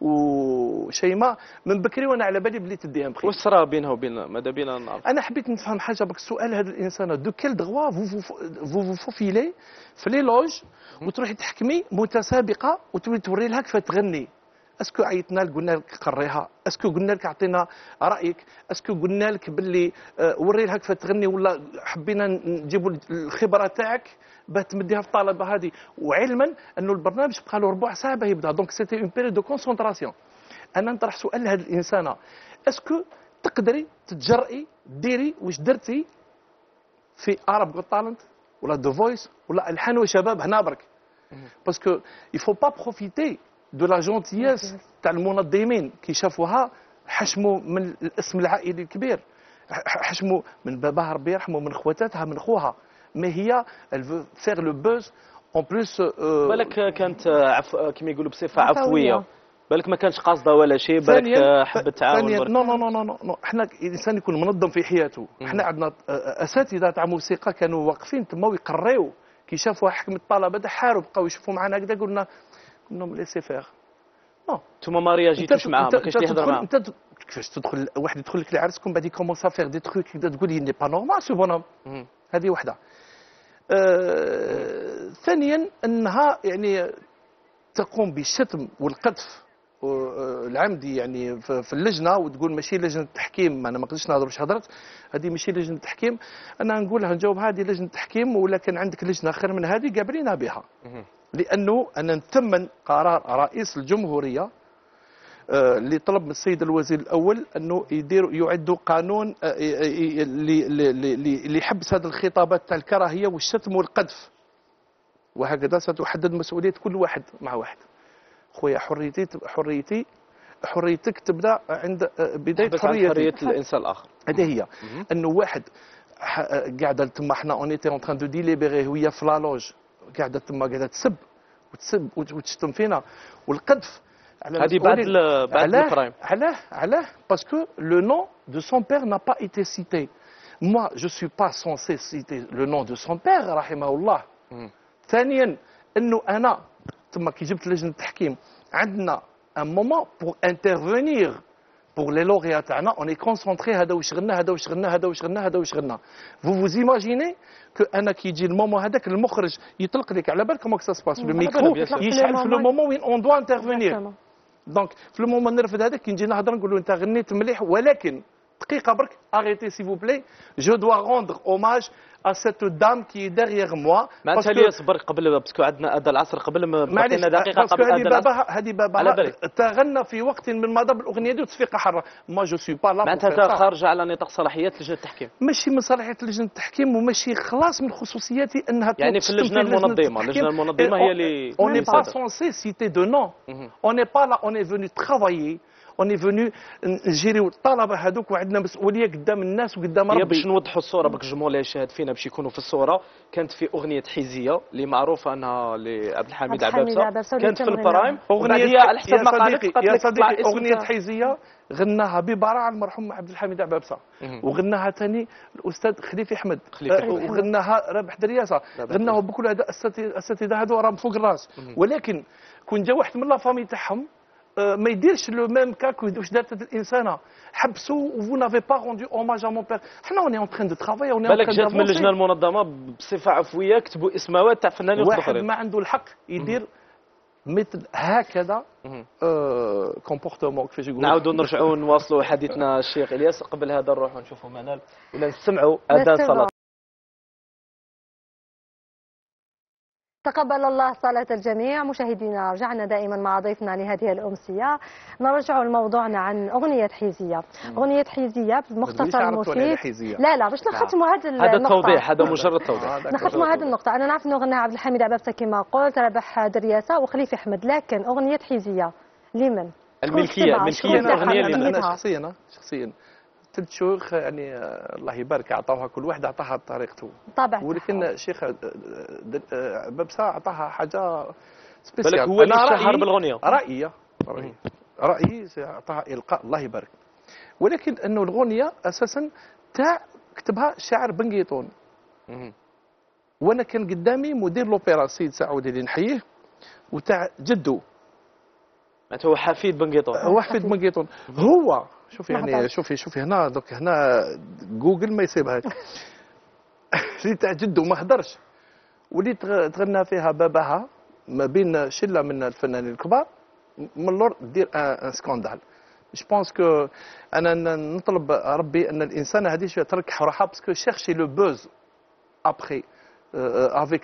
وشيماء من بكري وانا على بالي بلي تدي ان بري. واش صرا بينها وبين ماذا بينا نعرف؟ انا حبيت نفهم حاجه برك السؤال هذا الانسان دو كيل دغوا فو فوفيلي في لي لوج وتروحي تحكمي متسابقه وتولي توري لها كيف تغني. اسكو عيطنا لك قلنا لك قريها؟ اسكو قلنا لك اعطينا رايك؟ اسكو قلنا لك باللي وري لها كيف تغني ولا حبينا نجيبوا الخبره تاعك باه تمديها في الطلبه هذه؟ وعلما انه البرنامج بقى له ربع ساعه باه يبدا. دونك سيتي اون بيريود دو كونسونطراسيون. انا نطرح سؤال لهذه الانسانه، اسكو تقدري تتجرئي ديري واش درتي في عرب جوت تالنت ولا دو فويس ولا الحان وشباب هنا برك؟ باسكو يفو با بروفيتي دو لا جونتييس تاع المنظمين كي شافوها حشموا من الاسم العائلي الكبير، حشموا من باباها ربي يرحمه، من خواتاتها، من خوها. مي هي elle veut faire le buzz en plus. بالك كانت كما يقولوا بصفه عفويه، بالك ما كانش قاصده ولا شيء، بالك حبت تعاون. نو نو نو نو نو احنا الانسان يكون منظم في حياته. احنا عندنا اساتذه تاع موسيقى كانوا واقفين تما ويقريو كي شافوا حكم الطلبه حاروا بقاو يشوفوا معنا هكذا قلنا لهم ليسي فيغ. نو انتوما ما رياجيتوش معاهم، ما كانش يهضر معاهم. كيفاش تدخل واحد يدخل لك لعرسكم بعد يكومونس ا فيغ دي تروك كذا تقول لي ني با نورمال سو بونوم. هذه وحده. ثانيا انها يعني تقوم بالشتم والقذف العمدي يعني في اللجنه وتقول ماشي لجنه التحكيم. انا ما نقدرش نهضر واش هضرت، هذه ماشي لجنه التحكيم. انا نقولها نجاوب هذه لجنه التحكيم ولا كان عندك لجنه خير من هذه قابلينا بها. لانه انا نثمن قرار رئيس الجمهوريه اللي طلب من السيد الوزير الاول انه يعدوا قانون اللي يحبس هذه الخطابات تاع الكراهيه والشتم والقذف، وهكذا ستحدد مسؤوليه كل واحد مع واحد. خويا حريتك تبدا عند بدايه حريه الانسان الاخر. هذه هي انه واحد قاعده تما حنا اون ايتي اون تران دو ديليبيري وهي في لا لوج قاعده تما قاعده تسب وتشتم فينا والقذف. هذه بعد الكرايم. علاه باسكو لو نون دو سون بير n'a pas été cité. Moi je suis pas censé citer le nom de son père رحمه الله. ثانيا انه انا ثم كي جبت لجنه التحكيم عندنا ان مومون بور انترفينير بور لي لوغيا تاعنا اون اي كونسونطري هذا واش غنى هذا واش غنى هذا واش غنى هذا واش غنى. فو ايماجيني كو انا كي يجي المومون هذاك المخرج يطلق لك على بالك كومون سا سباس لو ميكرو يشعل في لو مومون وين اون دوا انترفينير. دونك في لو مومون نرفد هذاك كي نجي نهضر نقول له انت غنيت مليح ولكن دقيقه برك اريتي سي فو بلاي جو دوا روندر اوماج à cette dame qui est derrière moi. معناتها اللي صبر قبل باسكو عندنا اذان العصر قبل ما بقينا دقيقه قبل اذان العصر. هذه باباها تغنى في وقت من مضى بالاغنيه دي وتصفيقه حره. ما جو سوي با لا. معناتها خارجه على نطاق صلاحيات لجنه التحكيم. ماشي من صلاحيات لجنه التحكيم وماشي خلاص من خصوصياتي انها يعني في اللجنه المنظمه. اللجنه المنظمه هي اللي on n'est pas censé citer de nom. on n'est pas là, on est venu travailler. on est venu نجيريو الطلبه هذوك وعندنا مسؤوليه قدام الناس وقدام ربي. باش نوضحوا الصوره باش الجمهور اللي يشاهد فينا باش يكونوا في الصوره. كانت في اغنيه حيزيه اللي معروفه انها لعبد الحميد عبابسه كانت في البرايم. اغنيه على حسب ما قالت يا صديقي اغنيه حيزيه غناها ببراعه المرحوم عبد الحميد عبابسه وغناها ثاني الاستاذ خليفي احمد وغناها رابح درياسه غناها بكل هذا الاساتذه هذو راهم فوق الراس. ولكن كون جا واحد من لا فامي تاعهم ما يديرش لو ميم كاك واش دارت هذه الانسانه حبسوا وفو نافي با روندو اوماج ا مون بير. حنا اوني اون ترين دو ترافاي اوني بالك جات من اللجنه المنظمه بصفه عفويه كتبوا اسماوات تاع فنانين اخرين. واحد ما عنده الحق يدير مثل هكذا كومبورتمون كيفاش يقولوا. نعاودوا نرجعوا نواصلوا حديثنا الشيخ الياس. قبل هذا نروحوا نشوفوا منال ولا نسمعوا اذان صلاه. تقبل الله صلاة الجميع. مشاهدينا رجعنا دائما مع ضيفنا لهذه الأمسية. نرجع لموضوعنا عن أغنية حيزية. أغنية حيزية بمختصر مفيد. لا باش نختموا هذا النقطة. هذا توضيح هذا مجرد توضيح. نختموا هذه النقطة. أنا نعرف أنه غناها عبد الحميد عبابسة كما قلت رابح درياسة وخليفي أحمد لكن أغنية حيزية لمن؟ الملكية الأغنية لمن؟ أنا شخصيا 3 شيوخ يعني الله يبارك اعطوها كل واحد اعطاها بطريقته طبعا. ولكن الشيخ عبابسة اعطاها حاجه سبيسيال. هو اللي شهر بالاغنيه. رايي اعطاها القاء الله يبارك. ولكن انه الاغنيه اساسا تاع كتبها الشاعر بنقيطون. وانا كان قدامي مدير لوبيرا السيد سعودي اللي نحييه وتاع جدو. معناته هو حفيد بنقيطون. هو حفيد بنقيطون. هو شوفي يعني شوفي هنا دوك هنا جوجل ما يسيبها. اللي تاع جدو ما هدرش واللي تغنى فيها باباها ما بين شله من الفنانين الكبار من اللور دير ان سكوندال. جو بونس كو انا نطلب ربي ان الانسان هذه تركح روحها باسكو شيرشي لو بوز ابري افيك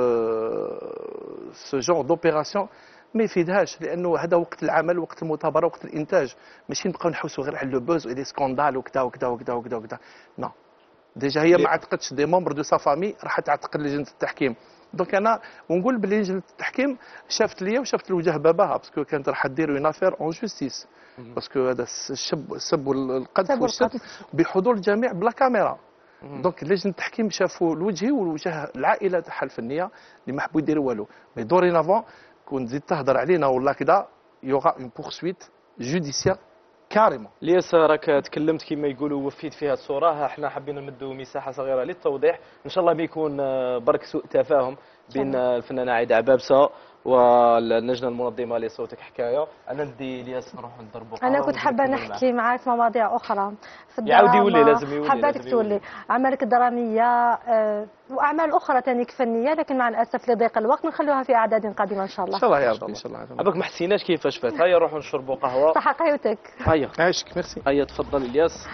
سو جون دوبيراسيون ما يفيدهاش لانه هذا وقت العمل وقت المثابره وقت الانتاج ماشي نبقاو نحوسوا غير على لو بوز ولي سكوندال وكذا وكذا وكذا وكذا وكذا. نو ديجا هي ما عتقدش دي مومبر دو سا فامي راح تعتقد لجنه التحكيم. دونك انا ونقول بلي لجنه التحكيم شافت ليا وشافت الوجه باباها باسكو كانت راح دير اون افير اون جوستيس باسكو هذا السب والقذف والشتم بحضور الجميع بلا كاميرا. دونك لجنه التحكيم شافوا الوجه والوجه العائله تاعها الفنيه اللي ما حبوا يديروا والو. مي دوري نافون كون تزيد تهضر علينا ولا كذا يوغا اون بورسويت جوديسيير كاريمون. الياس راك تكلمت كما يقولوا وفيت فيها الصوره. احنا حابين نمدوا مساحه صغيره للتوضيح ان شاء الله ما يكون برك سوء تفاهم بين الفنانه عايده عبابسه واللجنه المنظمه لصوتك حكايه. انا ندي الياس نروح نضربوا. انا كنت حابه نحكي معاك في مواضيع اخرى في يعاود يولي لازم يولي. حبيتك تولي اعمالك الدراميه واعمال اخرى ثاني فنيه لكن مع الاسف لضيق الوقت نخلوها في اعداد قادمه ان شاء الله. ان شاء الله يا ربي ان شاء الله. عباك ما حسيناش كيفاش فات. هيا نروحوا نشربوا قهوه. صح قهوتك. هيا عايشك ميرسي. هيا تفضل الياس.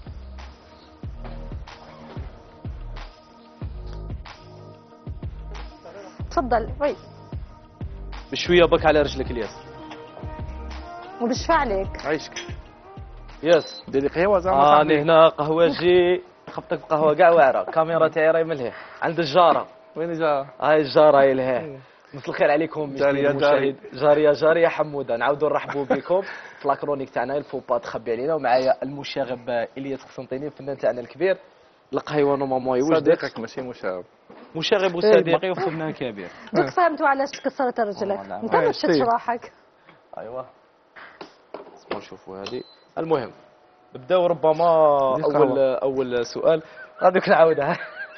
تفضل. وي بشويه بك على رجلك الياس. وبشفع عليك. عايشك ياس. ديري قهوه زعما. انا هنا قهوجي خبطك بقهوه كاع واعره. كاميرا تاعي راهي ملهيه عند الجاره. وين الجاره؟ هاي الجاره هي لهيه. مساء الخير عليكم جاريه جاريه حموده. نعاودوا نرحبوا بكم في لاكرونيك تاعنا الفو با تخبي علينا. ومعايا المشاغب الياس قسنطيني الفنان تاعنا الكبير. القهوه نورمالمون يوجد صديقك ماشي مشاغب. مشاغب وصديقي وفنان كبير. دوك فهمتوا علاش تكسرت رجلك. انت ما شفتش روحك. ايوا اسمعوا نشوفوا هذه. المهم نبداو ربما اول سؤال غاديك نعاودها.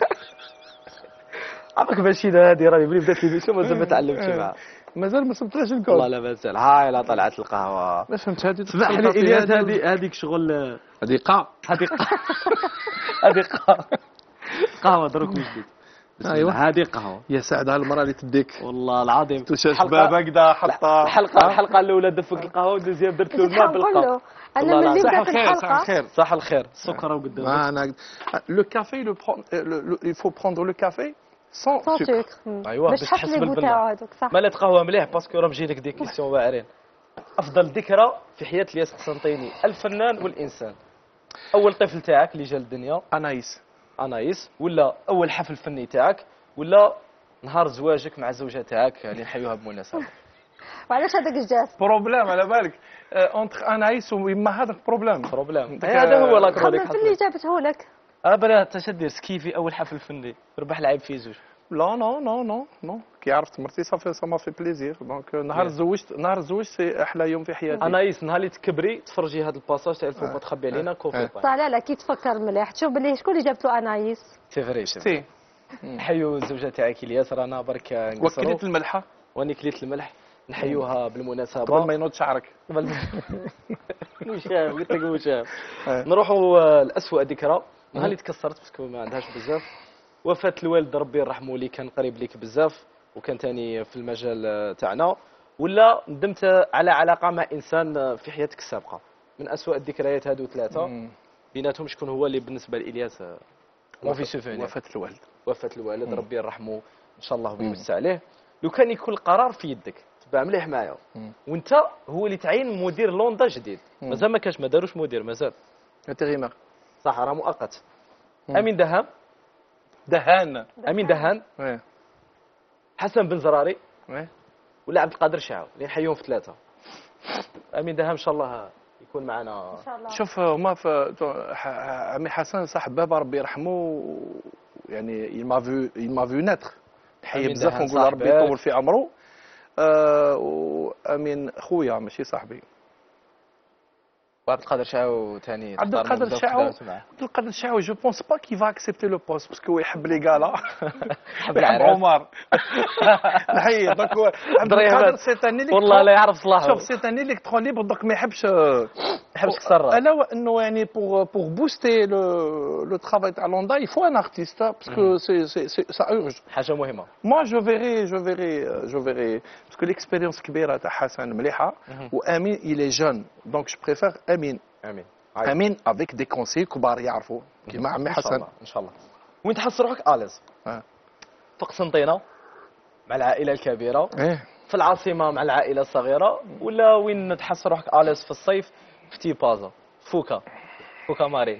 عمرك ماشينا هذه راني ملي بدات لي شو مازال ما تعلمتش معها. مازال ما صبتلاش الكود. والله لا مازال. هاي لا طلعت القهوه. ما فهمت هذه. اسمح لي الياس هذيك شغل هذه قا. هذه قهوه دروك من جديد. ايوا هذه قهوه يا سعد هالمرة اللي تديك والله العظيم. توشاش بابا كدا حطها الحلقه الاولى دفك القهوه والدوزيام درت له الماء بالقهوه. انا ملي بدات الحلقه صح الخير السكر وقدامك. انا لو كافي il faut prendre le café sans sucre. ايوا باش تحس بالبنه. مالت قهوه مليح باسكو راه مجي لك دي كيسيون واعرين. افضل ذكرى في حياه الياس قسنطيني الفنان والانسان. اول طفل تاعك اللي جا للدنيا انايس ولا اول حفل فني تاعك ولا نهار زواجك مع الزوجه تاعك اللي نحيوها بمناسبه. وعلاش هذاك الجاس بروبليم على بالك اونتر انايس ويما هذاك بروبليم هذا هو لا كرونيك اللي جابته لك. بلا تشدير سكيفي اول حفل فني ربح لعب فيه زوج. لا نو كي عرفت مرتي صافي سا ما في بليزير دونك نهار زوجت سي احلى يوم في حياتي. انايس نهار اللي تكبري تفرجي هذا الباساج تاع الفو تخبي علينا كوفي. صح لا كي تفكر مليح تشوف بلي شكون اللي جابت له انايس. سي فري نحيو الزوجه تاعك الياس رانا برك نقصروا وكليت الملحه واني كليت الملح نحيوها بالمناسبه قبل ما ينوض شعرك مشاب قلت لك مشاب. نروحوا لأسوأ ذكرى نهار اللي تكسرت باسكو ما عندهاش بزاف. وفاة الوالد ربي يرحمه اللي كان قريب ليك بزاف وكان ثاني في المجال تاعنا ولا ندمت على علاقه مع انسان في حياتك السابقه. من أسوأ الذكريات هادو ثلاثه بيناتهم شكون هو اللي بالنسبه لإلياس في سوفونير؟ وفاة الوالد ربي يرحمه ان شاء الله ويوسع عليه. لو كان يكون القرار في يدك تبع مليح معايا وانت هو اللي تعين مدير لوندا جديد مازال ما كاش ما داروش مدير مازال انتريمير صح راه مؤقت. امين دهان حسن بن زراري ولا عبد القادر شعو اللي نحيوهم في ثلاثه. امين دهان ان شاء الله يكون معنا ان شاء الله. شوف هما عمي حسن صاحب بابا ربي يرحمه يعني il m'a vu naître نحيي بزاف ونقول ربي يطول في عمره. وامين خويا ماشي صاحبي. وعبد القادر شعو ثاني عبد القادر شعو جو بونس با كي فا اكسبتي لو بوست باسكو يحب لي كالا يحب عمر نحيي دونك عبد القادر سيتاني ليك والله لا يعرف صلاحه. شوف سيتاني الكترون ليبر دونك ما يحبش كسر. الا وانه يعني بور بوستي لو ترافاي تاع لوندا يفو ان ارتيست باسكو سي سا اورج حاجه مهمه. موا جو فيري باسكو ليكسبيريونس كبيره تاع حسن مليحه وامين إلي جون دونك جو بريفير امين افيك دي كونسي كبار يعرفوا كيما عمي حسن ان شاء الله. وين تحس روحك اليز؟ في قسنطينه مع العائله الكبيره في العاصمه مع العائله الصغيره ولا وين تحس روحك اليز في الصيف في تيبازا فوكا مارين؟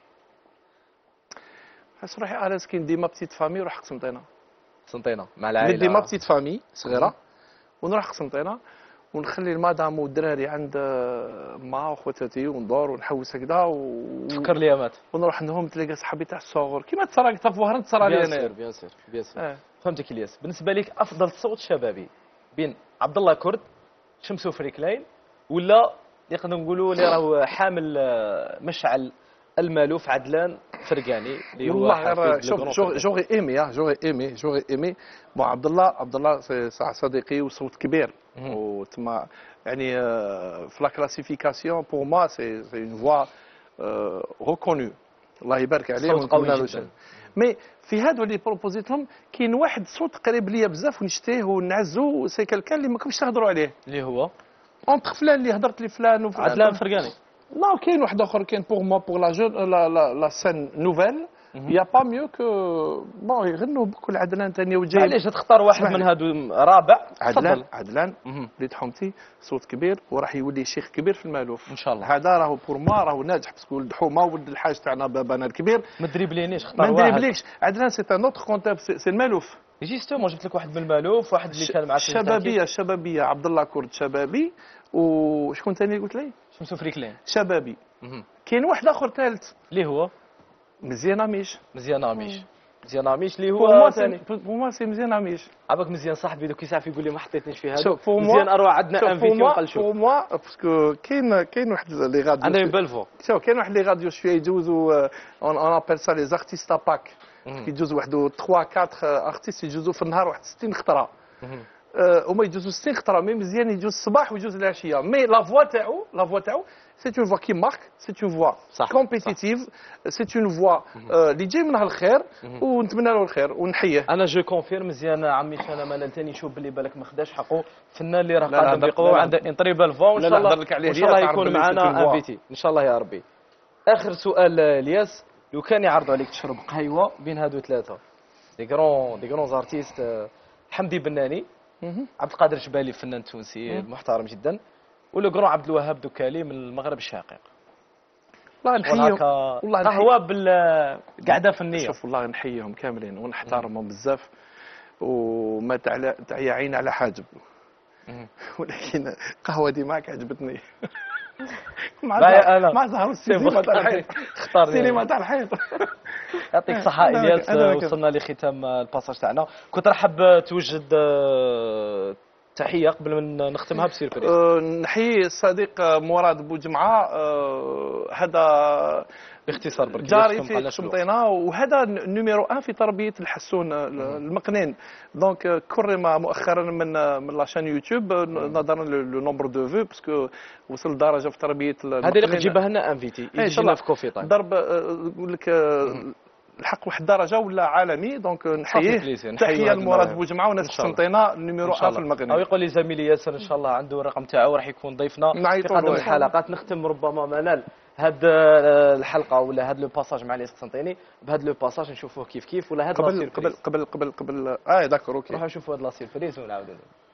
حس روحي اليز كاين ديما بتيت فامي نروح قسنطينه مع العائله ديما بتيت فامي صغيره ونروح قسنطينه ونخلي المدام والدراري عند ما وخواتاتي وندور ونحوس هكذا تفكر ليامات ونروح عندهم تلاقى صحابي تاع الصغر كيما تصرا في وهران تصرا لي انا. بيان سير فهمتك الياس. بالنسبه لك افضل صوت شبابي بين عبد الله كرد شمسو فريكلاين ولا نقدر نقولوا اللي راهو حامل مشعل المالوف عدلان فرقاني اللي هو حفيد جوغي ايمي بون عبد الله صديقي وصوت كبير وتما يعني في لا كلاسيفيكاسيون بور موا سي اون فوا ريكونو الله يبارك عليه ونتمنى له الشر. مي في هادو اللي بروبوزيت لهم كاين واحد صوت قريب ليا بزاف ونشتيه ونعزو سي كالكان اللي ما كنتش تهضروا عليه اللي هو اونتر فلان اللي هضرت لفلان وفلان عدلان فرقاني. لا كاين واحد اخر كاين بور موا بور لا جون لا سين نوفيل يا با ميو كو بون يغنوا بكل عدلان ثاني وجاي. علاش تختار واحد من هادو رابع؟ عدلان وليد حومتي صوت كبير وراح يولي شيخ كبير في المالوف ان شاء الله. هذا راهو بور موا راهو ناجح باسكو ولد حومه ولد الحاج تاعنا بابانا الكبير. ما دريبلينيش اختار واحد. ما دريبليش عدلان سي ان اوتر كونتاب سي المالوف. جيستومون جبت لك واحد من المالوف واحد اللي كان معك الشبابيه عبد الله كرد شبابي وشكون ثاني قلت لي؟ شمسو فريكلين شبابي. كاين واحد اخر ثالث اللي هو مزيان عميش اللي هو ثاني بوما سي مزيان عميش. عباك مزيان صاحبي دوك يسعف يقول لي ما حطيتنيش في هذا مزيان اروع عندنا انفيتي ونقلشوا بوما باسكو كاين واحد لي غاديو عندنا بلفو شوف كاين واحد لي غاديو شويه يجوزوا اون ابل سا لي زارتيست باك كيجوزوا واحد 3 4 ارتيست يجوزوا في النهار واحد 60 خطره هما يجوزوا 60 خطره مي مزيان يجوز الصباح ويجوز العشيه مي لا فوا تاعو سي اون فوا كي مارك، سي اون فوا كومبيتيتيف، سي اون فوا اللي جاي منها الخير ونتمنى له الخير ونحييه. انا جو كونفيرم مزيان عمي انا منال ثاني نشوف باللي بالك ما خداش حقه الفنان اللي راه قادم بقوه وعنده انطريبال فون وان شاء الله يكون معنا انفيتي ان شاء الله يا ربي. اخر سؤال الياس، لو كان يعرضوا عليك تشرب قهوه بين هادو ثلاثه دي غرون ارتيست، حمدي بناني، عبد القادر جبالي فنان تونسي محترم جدا، ولو غرون عبد الوهاب دوكالي من المغرب الشقيق. والله نحييهم، والله قهوه بالقعده فنيه. شوف والله نحييهم كاملين ونحترمهم بزاف، وما تعيا عين على حاجب، ولكن القهوه دي معك عجبتني. مع زهر السينما تاع الحيط، السينما تاع الحيط. يعطيك الصحة إلياس، وصلنا لختام الباساج تاعنا. كنت رحب توجد تحية قبل ما نختمها بسيربريز. نحيي الصديق مراد بوجمعة، هذا باختصار برك جاري في قسنطينة، وهذا نيميرو 1 في تربية الحسون المقنين. دونك كرم مؤخرا من لاشين يوتيوب نظرا لو نومبر دو فيو، باسكو وصل درجة في تربية المقنين. هذه اللي تجيبها لنا انفيتي يجينا في كوفي طيب. ضرب نقول لك الحق واحد الدرجه ولا عالمي، دونك نحييه. تحيه لمراد بوجمعه وناس قسنطينه نيميرو 1 في المغرب. او يقول لي زميلي ياسر ان شاء الله عنده الرقم تاعو راح يكون ضيفنا في قادم الحلقات. نختم ربما منال هاد الحلقه ولا هاد لو باساج مع ليس قسنطيني بهاد لو باساج نشوفوه كيف ولا هاد قبل داكور اوكي نروحوا نشوفوا هاد لا سيربريز ونعاودوا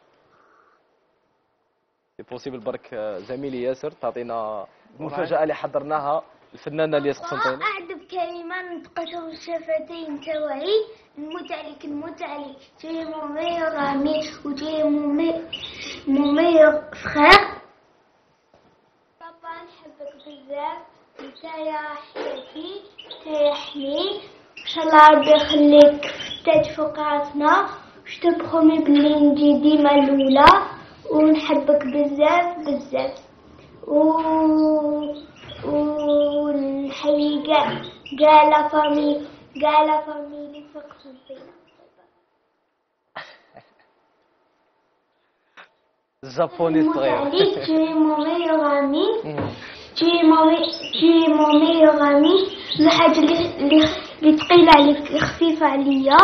سي بوسيبل برك زميلي ياسر تعطينا المفاجاه اللي حضرناها الفنانه ليس قسنطيني. أعذب كلمة نتقشر الشفتين تاوعي نموت عليك جاي مومي رامي وجاي مومي فخير. بابا نحبك بزاف انت يا حياتي انت يا حنين، ان شاء الله ربي يخليك فتات فوق راسنا، واش تبخمي بلي نجي ديما الاولى، ونحبك بزاف ونحيي كاع لا فامي اللي في قسنطينة. الجابوني صغير. جي مومي رامي جي مومي رامي الحاجة اللي ثقيلة عليك خفيفة عليا،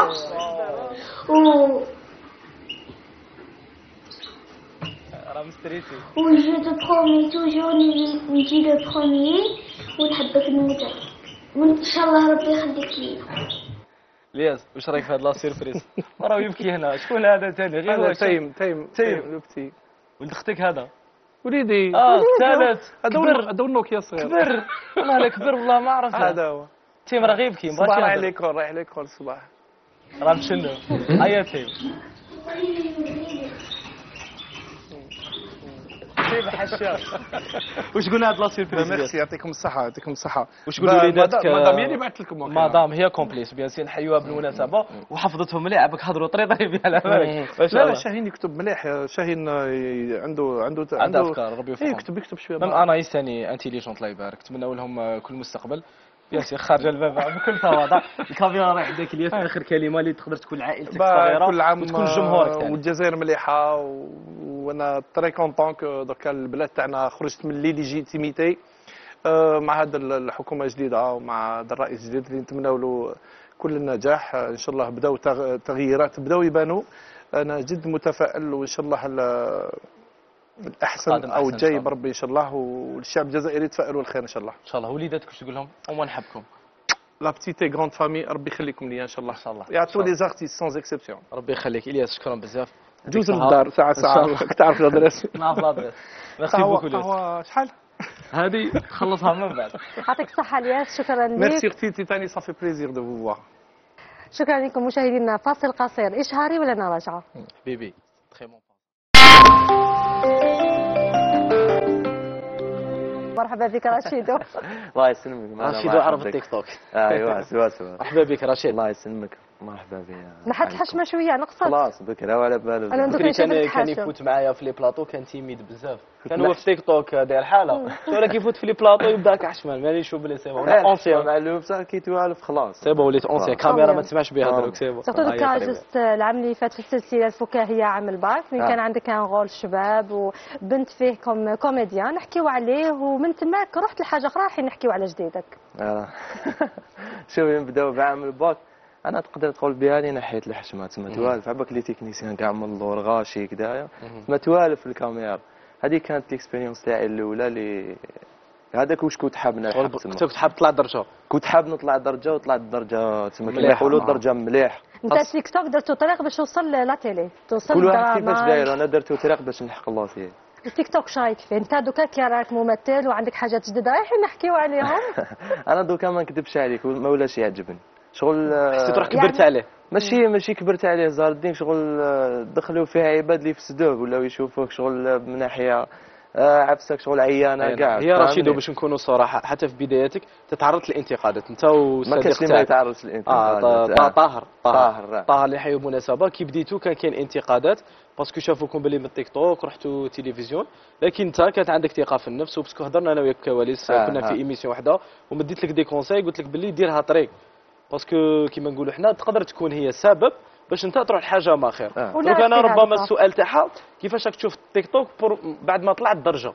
وجو دو برومي توجور نجي لو برومي ونحبك نموت عليك، وان شاء الله ربي يخليك ليا. لياس واش رايك في هاد لا سيربريز؟ راه يبكي هنا. شكون هذا ثاني؟ غير تيم لو بتي ولد اختك هذا وليدي. الثالث هذا النوكيا الصغير. كبر والله لا كبر والله ما عرفت. هذا هو تيم راه غيبكي. رايح عليك الصباح راه مشنو. هيا تيم حشاش. واش قلنا هاد لا سيربريز؟ ميرسي يعطيكم الصحة واش قولوا وليداتك؟ مدام هي اللي بعثت لكم. مدام هي كومبليس بيان سي نحيوها بالمناسبة وحفظتهم مليح. بك هضروا طريطري بها على بالك. لا شاهين يكتب مليح. شاهين عنده افكار ربي يوفقه. يكتب شوية. مام انايس ثاني انتيليجونت الله يبارك. نتمنوا لهم كل مستقبل بيان سي خارج الباب بكل تواضع. الكاميرا رايح عندك الياس. اخر كلمة اللي تقدر تكون عائلتك صغيرة كل عام وتكون جمهورك ثاني. والجزائر مليحة وانا تري كونطون كو دركا البلاد تاعنا خرجت من لي ليجيتيميتي مع هذه الحكومه الجديده ومع هذا الرئيس الجديد اللي نتمناو له كل النجاح. ان شاء الله بداو تغييرات بداو يبانوا. انا جد متفائل وان شاء الله الاحسن او الجاي بربي ان شاء الله، والشعب الجزائري يتفائلوا الخير ان شاء الله. ان شاء الله. وليداتك واش تقول لهم؟ وما نحبكم لا بتيتي غراند فامي ربي يخليكم ليا ان شاء الله. يا تو لي زارتيست سون اكسبسيون. ربي يخليك الياس. شكرا بزاف. جوز للدار ساعة تعرف الادريس. نعرف الادريس. ميرسي بوكو لياس. شحال؟ هذه خلصها من بعد. يعطيك الصحة الياس. شكرا لك. ميرسي اختي تاني صافي بليزير دو فو فوار. شكرا لكم مشاهدينا. فاصل قصير إشهاري ولا نراجعه؟ بيبي تري بون. مرحبا بك رشيدو. الله يسلمك. رشيدو عرف التيك توك. ايوا سوا مرحبا بك رشيد. الله يسلمك. مرحبا بك. نحت الحشمه شويه نقصت. خلاص بكرا وعلى بالو. انا دوك كان يفوت معايا في لي بلاطو كان تيميد بزاف. كان هو في تيك توك داير حاله ولا كيفوت في لي بلاطو يبدا كحشمان ماني نشوف بلي سي بون اونسيون معلوم بصح كي توالف خلاص سي بون وليت اونسيون كاميرا ما تسمعش بها دروك سي بون. سورتو دوكا جست العام اللي فات في السلسله الفكاهيه عام الباك وين كان عندك ان رول شباب وبنت فيه كوميديان نحكيو عليه ومن تماك رحت لحاجه اخرى حين نحكيو على جديدك. شوفي نبداو بعام الباك انا تقدر تقول بها لي ناحيه الحشمه تما توالف عباك لي تكنيسيان كاع من اللور غاشي كدايا تما توالف في الكاميرا. هذه كانت ليكسبيريونس تاعي الاولى اللي هذاك واش كنت حاب نلعب تما. كنت حاب تطلع درجه. كنت حاب نطلع درجه وطلعت الدرجه تما كما يقولوا درجه مليح. انت تيك توك درتو طريق باش توصل لا تيلي توصل كل واحد كيفاش داير. انا درتو طريق باش نحق لاسي. التيك توك شايك فيه انت دوكا كي راك ممثل وعندك حاجات جديده رايحين نحكيو عليهم. انا دوكا ما نكذبش عليك ما ولاش يعجبني شغل. حسيت روحك كبرت عليه. ماشي كبرت عليه زهر الدين شغل دخلوا فيه عباد اللي يفسدوه ولاو يشوفوك شغل من ناحيه عفسك شغل عيانه كاع. هي رشيدو باش نكونوا صراحه حتى في بداياتك تتعرضت للانتقادات انت وصديق ما كاش اللي ما يتعرضش للانتقادات. طاهر اللي حيوا مناسبه كي بديتو كان انتقادات باسكو شافوكم بلي من التيك توك رحتوا تلفزيون لكن انت كانت عندك ثقه في النفس وباسكو هضرنا انا وياك كواليس كنا في ايميسيون وحده ومديت لك دي كونساي قلت لك بلي ديرها طريق باسكو كيما نقولوا حنا تقدر تكون هي السبب باش انت تروح لحاجه ما خير. دونك انا ربما السؤال تاعها كيفاش راك تشوف التيك توك بعد ما طلعت درجه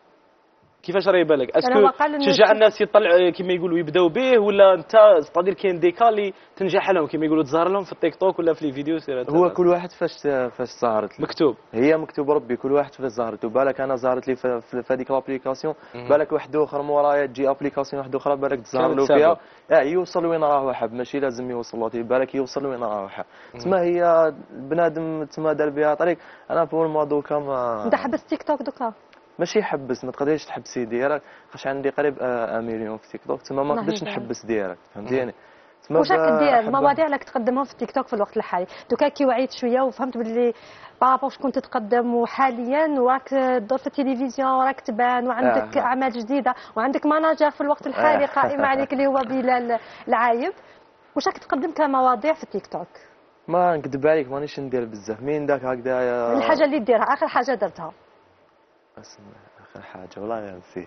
كيفاش راهي بالك اسكو تشجع الناس يطلع كيما يقولوا يبداو به ولا انت صدير كاين ديكا اللي تنجح لهم كيما يقولوا تظهر لهم في التيك توك ولا في لي فيديو سير. هو كل واحد فاش ظهرت مكتوب هي مكتوب ربي كل واحد فاش ظهرت. بالك انا ظهرت لي في هذيك لابليكاسيون بالك واحد اخر مورايا تجي ابليكاسيون واحده اخرى بالك تظهر له فيها يوصل وين راه حاب ماشي لازم يوصل له بالك يوصل وين راه حاب. تما هي بنادم تما دار بها طريق. انا بور ما دوكا ما انت حبست تيك توك دوكا ماشي حبس ما تقدرش تحبسي ديالك خاطش عندي قريب 1 مليون في تيك توك تما ما نقدرش نحبس ديالك فهمتيني. واش راك دير المواضيع اللي تقدمهم في التيك توك في الوقت الحالي دوكا كي وعيت شويه وفهمت باللي بارابور كنت تقدم وحاليا وراك تدور في التلفزيون وراك تبان وعندك اعمال جديده وعندك ماناجر في الوقت الحالي قائم عليك اللي هو بلال العايب واش راك تقدم كمواضيع في التيك توك؟ ما نكذب عليك مانيش ندير بزاف مين داك هكذايا الحاجه اللي ديرها اخر حاجه درتها اخر حاجه والله غير نسيت.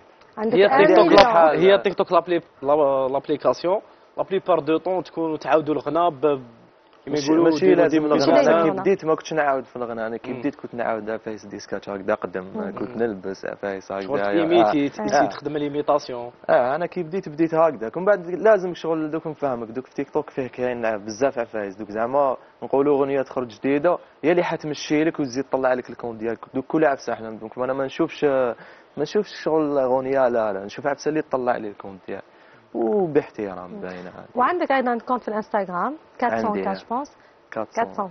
هي التيك توك لابليكاسيون لا بليبار دو طون تكون تعاودوا الغناء كيما يقولوا ماشي لازم الغناء. انا كي بديت ما كنتش نعاود في الغناء. انا كي بديت كنت نعاود فايس ديسكات هكذا قدم كنت نلبس فايس هكذا ايميتي تخدم ليميتاسيون. انا كي بديت هكذا ومن بعد لازم شغل دوك نفهمك دوك في تيك توك فيه كاين بزاف عفايس دوك زعما نقولوا اغنيه تخرج جديده هي اللي حتمشي لك وتزيد تطلع لك الكونت ديالك دوك كل عفسه احنا دوك انا ما نشوفش شغل اغنيه لا نشوف عفسه اللي تطلع لي الكونت ديالك وباحترام باينه. وعندك ايضا كونت في الانستغرام 400 بونس 400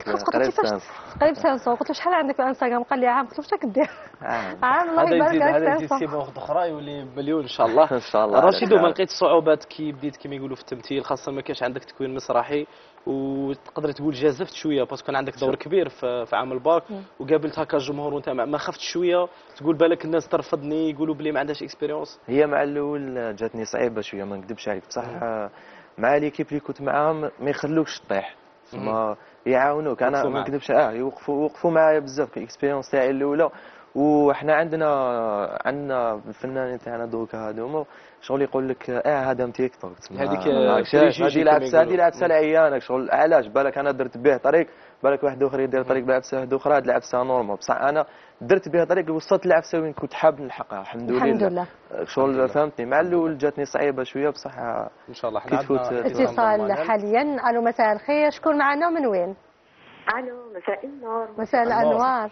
قريب 500 قلت له شحال عندك في الانستغرام قال لي عام قلت له واش راك دير عام الله يبارك لك هذا يزيد سي بون اخرى يولي مليون ان شاء الله. ان شاء الله رشيدو ما لقيت صعوبات كي بديت كيما يقولوا في التمثيل خاصه ما كانش عندك تكوين مسرحي وتقدر تقول جازفت شويه باسكو كان عندك دور كبير في عام الباك وقابلت هكا الجمهور وانت ما خفتش شويه تقول بالك الناس ترفضني يقولوا بلي ما عندهاش اكسبيريونس؟ هي مع الاول جاتني صعيبه شويه ما نكذبش عليك بصح مع ليكيب اللي كنت معاهم ما يخلوكش تطيح ما يعاونوك. انا ما نكذبش يوقفوا معايا بزاف الاكسبيريونس تاعي الاولى. وحنا عندنا الفنانين تاعنا دوكا هذوما شغل يقول لك هذا من تيك توك هذيك هذه العبسه العيانه شغل علاش بالك انا درت به طريق بالك واحد اخر يدير طريق بعبسه واحد اخرى هذه العبسه نورمال بصح انا درت بها طريق وصلت العبسه وين كنت حاب نلحقها الحمد لله شغل فهمتني. مع الاول جاتني صعيبه شويه بصح ان شاء الله حنا اتصال حاليا. الو مساء الخير شكون معنا ومن وين؟ الو مساء النور. مساء الانوار.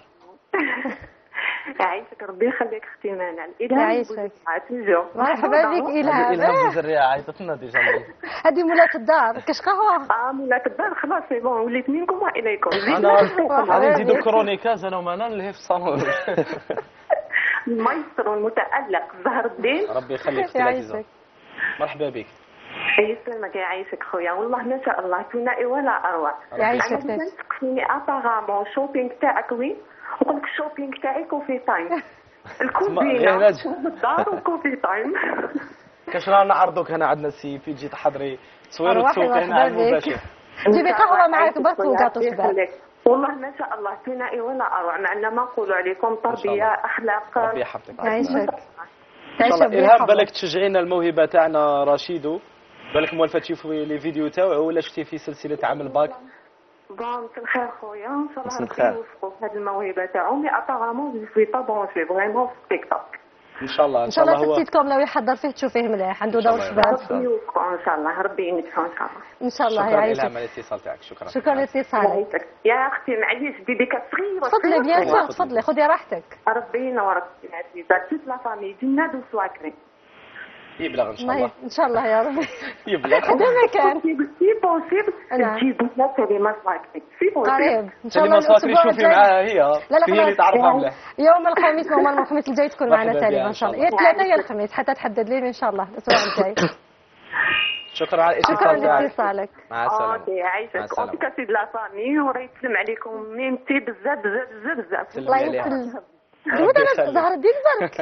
يعيشك ربي يخليك اختي منى. الالهام يعيشك تنجو مرحبا بك الهام. الهام بوزريه عيطت لنا ديجا هذه مولات الدار كاش قهوه مولات الدار خلاص سي بون وليت منكم واليكم. انا نزيدو كرونيكاز انا ومانا نلهي في الصالون المايسترو المتالق زهر الدين ربي يخليك اختي العزيزه. مرحبا بك. يسلمك يعيشك خويا والله ما شاء الله ثنائي ولا اروع. يعيشك. انا تسقسيني ابارامون شوبينغ تاعك وين وقلت لك الشوبينغ تاعي كوفي تايم الكوزينه الدار وكوفي تايم. كاش رانا نعرضوك هنا عندنا السي في تجي تحضري تصوير وتسوقي هنا على المباشر. جيبي قهوه معاك بس وكاطو شباب. والله ما شاء الله ثنائي ولا اروع، معنا ما نقولوا عليكم تربيه اخلاق. ربي يحفظك. يعيشك. الهام بالك تشجعينا الموهبه تاعنا رشيدو، بالك موالفه تشوفي لي فيديو تاعو ولا شفتي في سلسله عام الباك؟ بون مساء الخير خويا، ان شاء الله ربي يوفقو في هذه الموهبه تاعو. مي ابارامون جو سوي با بون في فريمون في تيك توك. ان شاء الله ان شاء الله في السيت كوم لو يحضر فيه تشوفيه مليح، عنده دور شباب. ربي يوفقو ان شاء الله، ربي ينجحو ان شاء الله. ان شاء الله. شكرا يعيشك. لها على الاتصال تاعك. شكرا لاتصالك. يا اختي معليش ديديكاس صغيره. تفضلي بيان سور، تفضلي خذي راحتك. ربي ينورك العزيزه، توت لا فامي جناد وسواكري. يبلغ ان شاء الله. ان شاء الله يا ربي. يبلغ. هذا ما كان. سي بوسيبل تجيبوا لنا كلمه سواكري. سي بوسيبل. قريب ان شاء الله. الاسبوع الجاي شوفي معاها هي اللي تعرفها مليح. يوم الخميس نورمال الخميس الجاي تكون معنا تقريبا ان شاء الله، يا الثلاثاء يا الخميس حتى تحدد لي ان شاء الله الاسبوع الجاي. شكرا على الاتصال. شكرا لاتصالك. مع السلامه. يعيشك. اون توكا سي دو لا فامي وراه يسلم عليكم ميمتي بزاف بزاف بزاف بزاف. الله يسلمك. انا زهر الدين برك.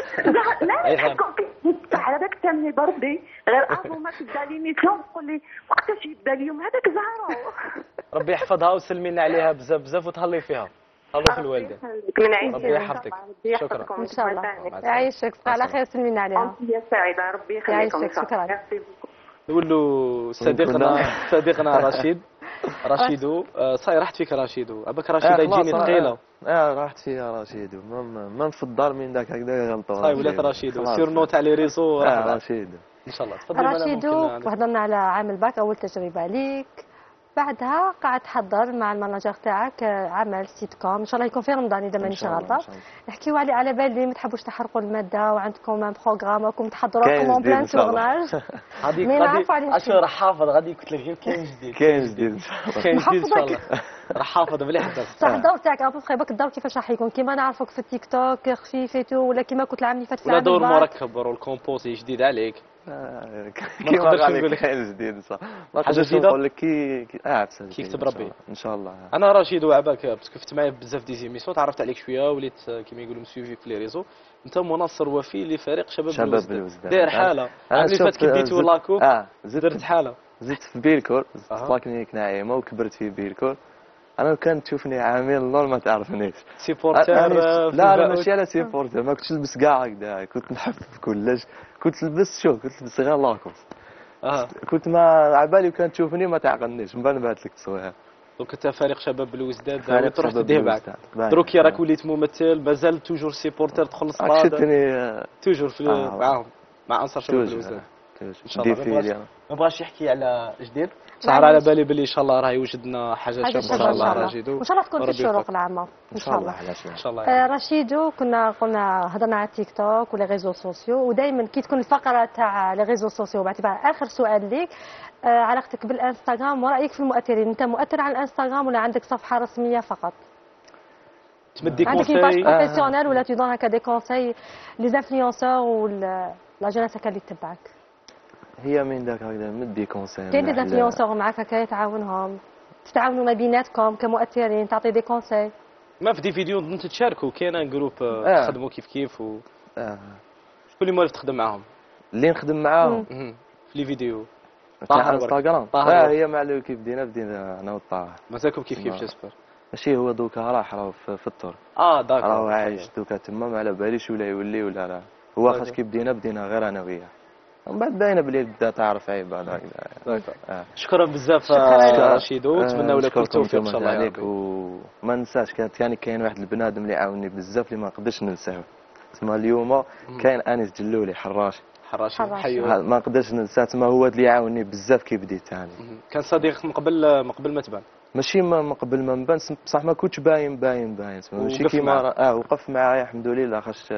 لا نحبكم على هذاك تمني بردي غير ابو ما تبدا لي ميسيون تقول لي وقتاش يبدا اليوم هذاك زهره. ربي يحفظها وسلمي لنا عليها بزاف بزاف وتهلي فيها. هلو في الوالدين. ربي يحفظك. شكرا ان شاء الله. يعيشك على خير، سلمي لنا عليها. يا سعيده ربي يخليكم. شكرا. نقول له صديقنا رشيدو صاي راحت فيك رشيدو، اباك رشيد يجيني ثقيله. راحت فيها رشيدو، ما نفضل من ذاك هكذا غلطه. صاي ولات رشيدو سير نوت على ريزو. رشيدو ان شاء الله. تفضلي رشيدو. وهضرنا على عام الباك، اول تجربه ليك، بعدها قاعد تحضر مع المانجر تاعك عمل سيت كوم ان شاء الله يكون في رمضان اذا مانيش غلطه. نحكيو على بالي ما تحبوش تحرقوا الماده وعندكم ان بروغرام راكم تحضروا راكم اون بلان تورناج. غادي اشهر حافظ غادي قلت لك غير كاين جديد. كاين جديد ان شاء الله. راح حافظ مليح حدث. صح الدور تاعك ابو بخي باك الدور كيفاش راح يكون كيما نعرفوك في التيك توك خفيف ولا كيما كنت العام اللي فات في العام دور مركب رول كومبوزي جديد عليك. كيما غادي نقول لك جديد صح. ما نقدرش نقول لك كي كيكتب ربي ان شاء الله. انا رشيد وعباك باسكو كنت معايا بزاف دي زيميسيون تعرفت عليك شويه وليت كيما يقولوا مسويفيك في لي ريزو. انت منصر وفي لفريق شباب الوزداد. داير حاله العام اللي فات كديتو لاكو درت حاله. زدت في بيركور زدت لاكنيك نعيمه وكبرت في بيركور. انا كان تشوفني عامل نور ما تعرفنيش سيبورتر. لا ماشي على سيبورتر، ما كنتش نلبس كاع هكذا، كنت نحفظ كلش، كنت نلبس كنت نلبس غير لاكوس. كنت ما عبالي وكان تشوفني ما تعقلنيش، من بعد نبعث لك التصوير. دونك انت فريق شباب الوزداد تروح تديه معك. دروك راك وليت ممثل مازال توجور سيبورتر تدخل الصباط. شفتني توجور معاهم مع انصار شباب الوزداد. ان شاء الله ما بغاش يحكي على جديد. صار على بالي باللي ان شاء الله راه يوجدنا حاجه شابه ان شاء الله راجدو. ان شاء الله تكون في الشروق العامه ان شاء الله. ان شاء الله. رشيدو قلنا هضرنا على التيك توك ولا ريزو سوسيو، ودائما كي تكون الفقره تاع لي ريزو سوسيو باعتبار اخر سؤال ليك علاقتك بالانستغرام ورايك في المؤثرين، انت مؤثر على الانستغرام ولا عندك صفحه رسميه فقط؟ تمدي عندك كونساي باج بروفيسيونيل ولا تدون هكا دي كونساي لي انفلونسور ولا لا جيناس اللي تتبعك؟ هي من ذاك هكذا مدي كونساي. كاين دي انفلونسور معاك هكا تعاونهم، تتعاونوا ما بيناتكم كمؤثرين تعطي دي كونساي؟ ما في دي فيديو انت تشاركوا كاين جروب تخدموا كيف و شكون اللي موالف تخدم معاهم؟ اللي نخدم معاهم في لي فيديو تاع انستغرام. هي مع كيف بدينا انا وطاهر مازالكم كيف جاسبر. ماشي هو دوكا راه في الطور. داك راه عايش دوكا تما ما على باليش ولا يولي ولا لا. هو خاص كي بدينا غير انا وياه، ومن بعد باينه بلي بدا تعرف عيب هذا. شكرا بزاف رشيدو، نتمنى لك كل التوفيق ان شاء الله عليك. وما ننساش كاين واحد البنادم اللي عاوني بزاف اللي ما نقدرش ننساه. تما اليوم كاين انيس جلولي حراشي حيو ما نقدرش ننساه. تما هو اللي عاوني بزاف كي بديت ثاني. كان صديق من قبل ما تبان. ماشي من قبل ما نبان بصح ما كنتش باين ماشي كيما وقف معايا الحمد لله خاص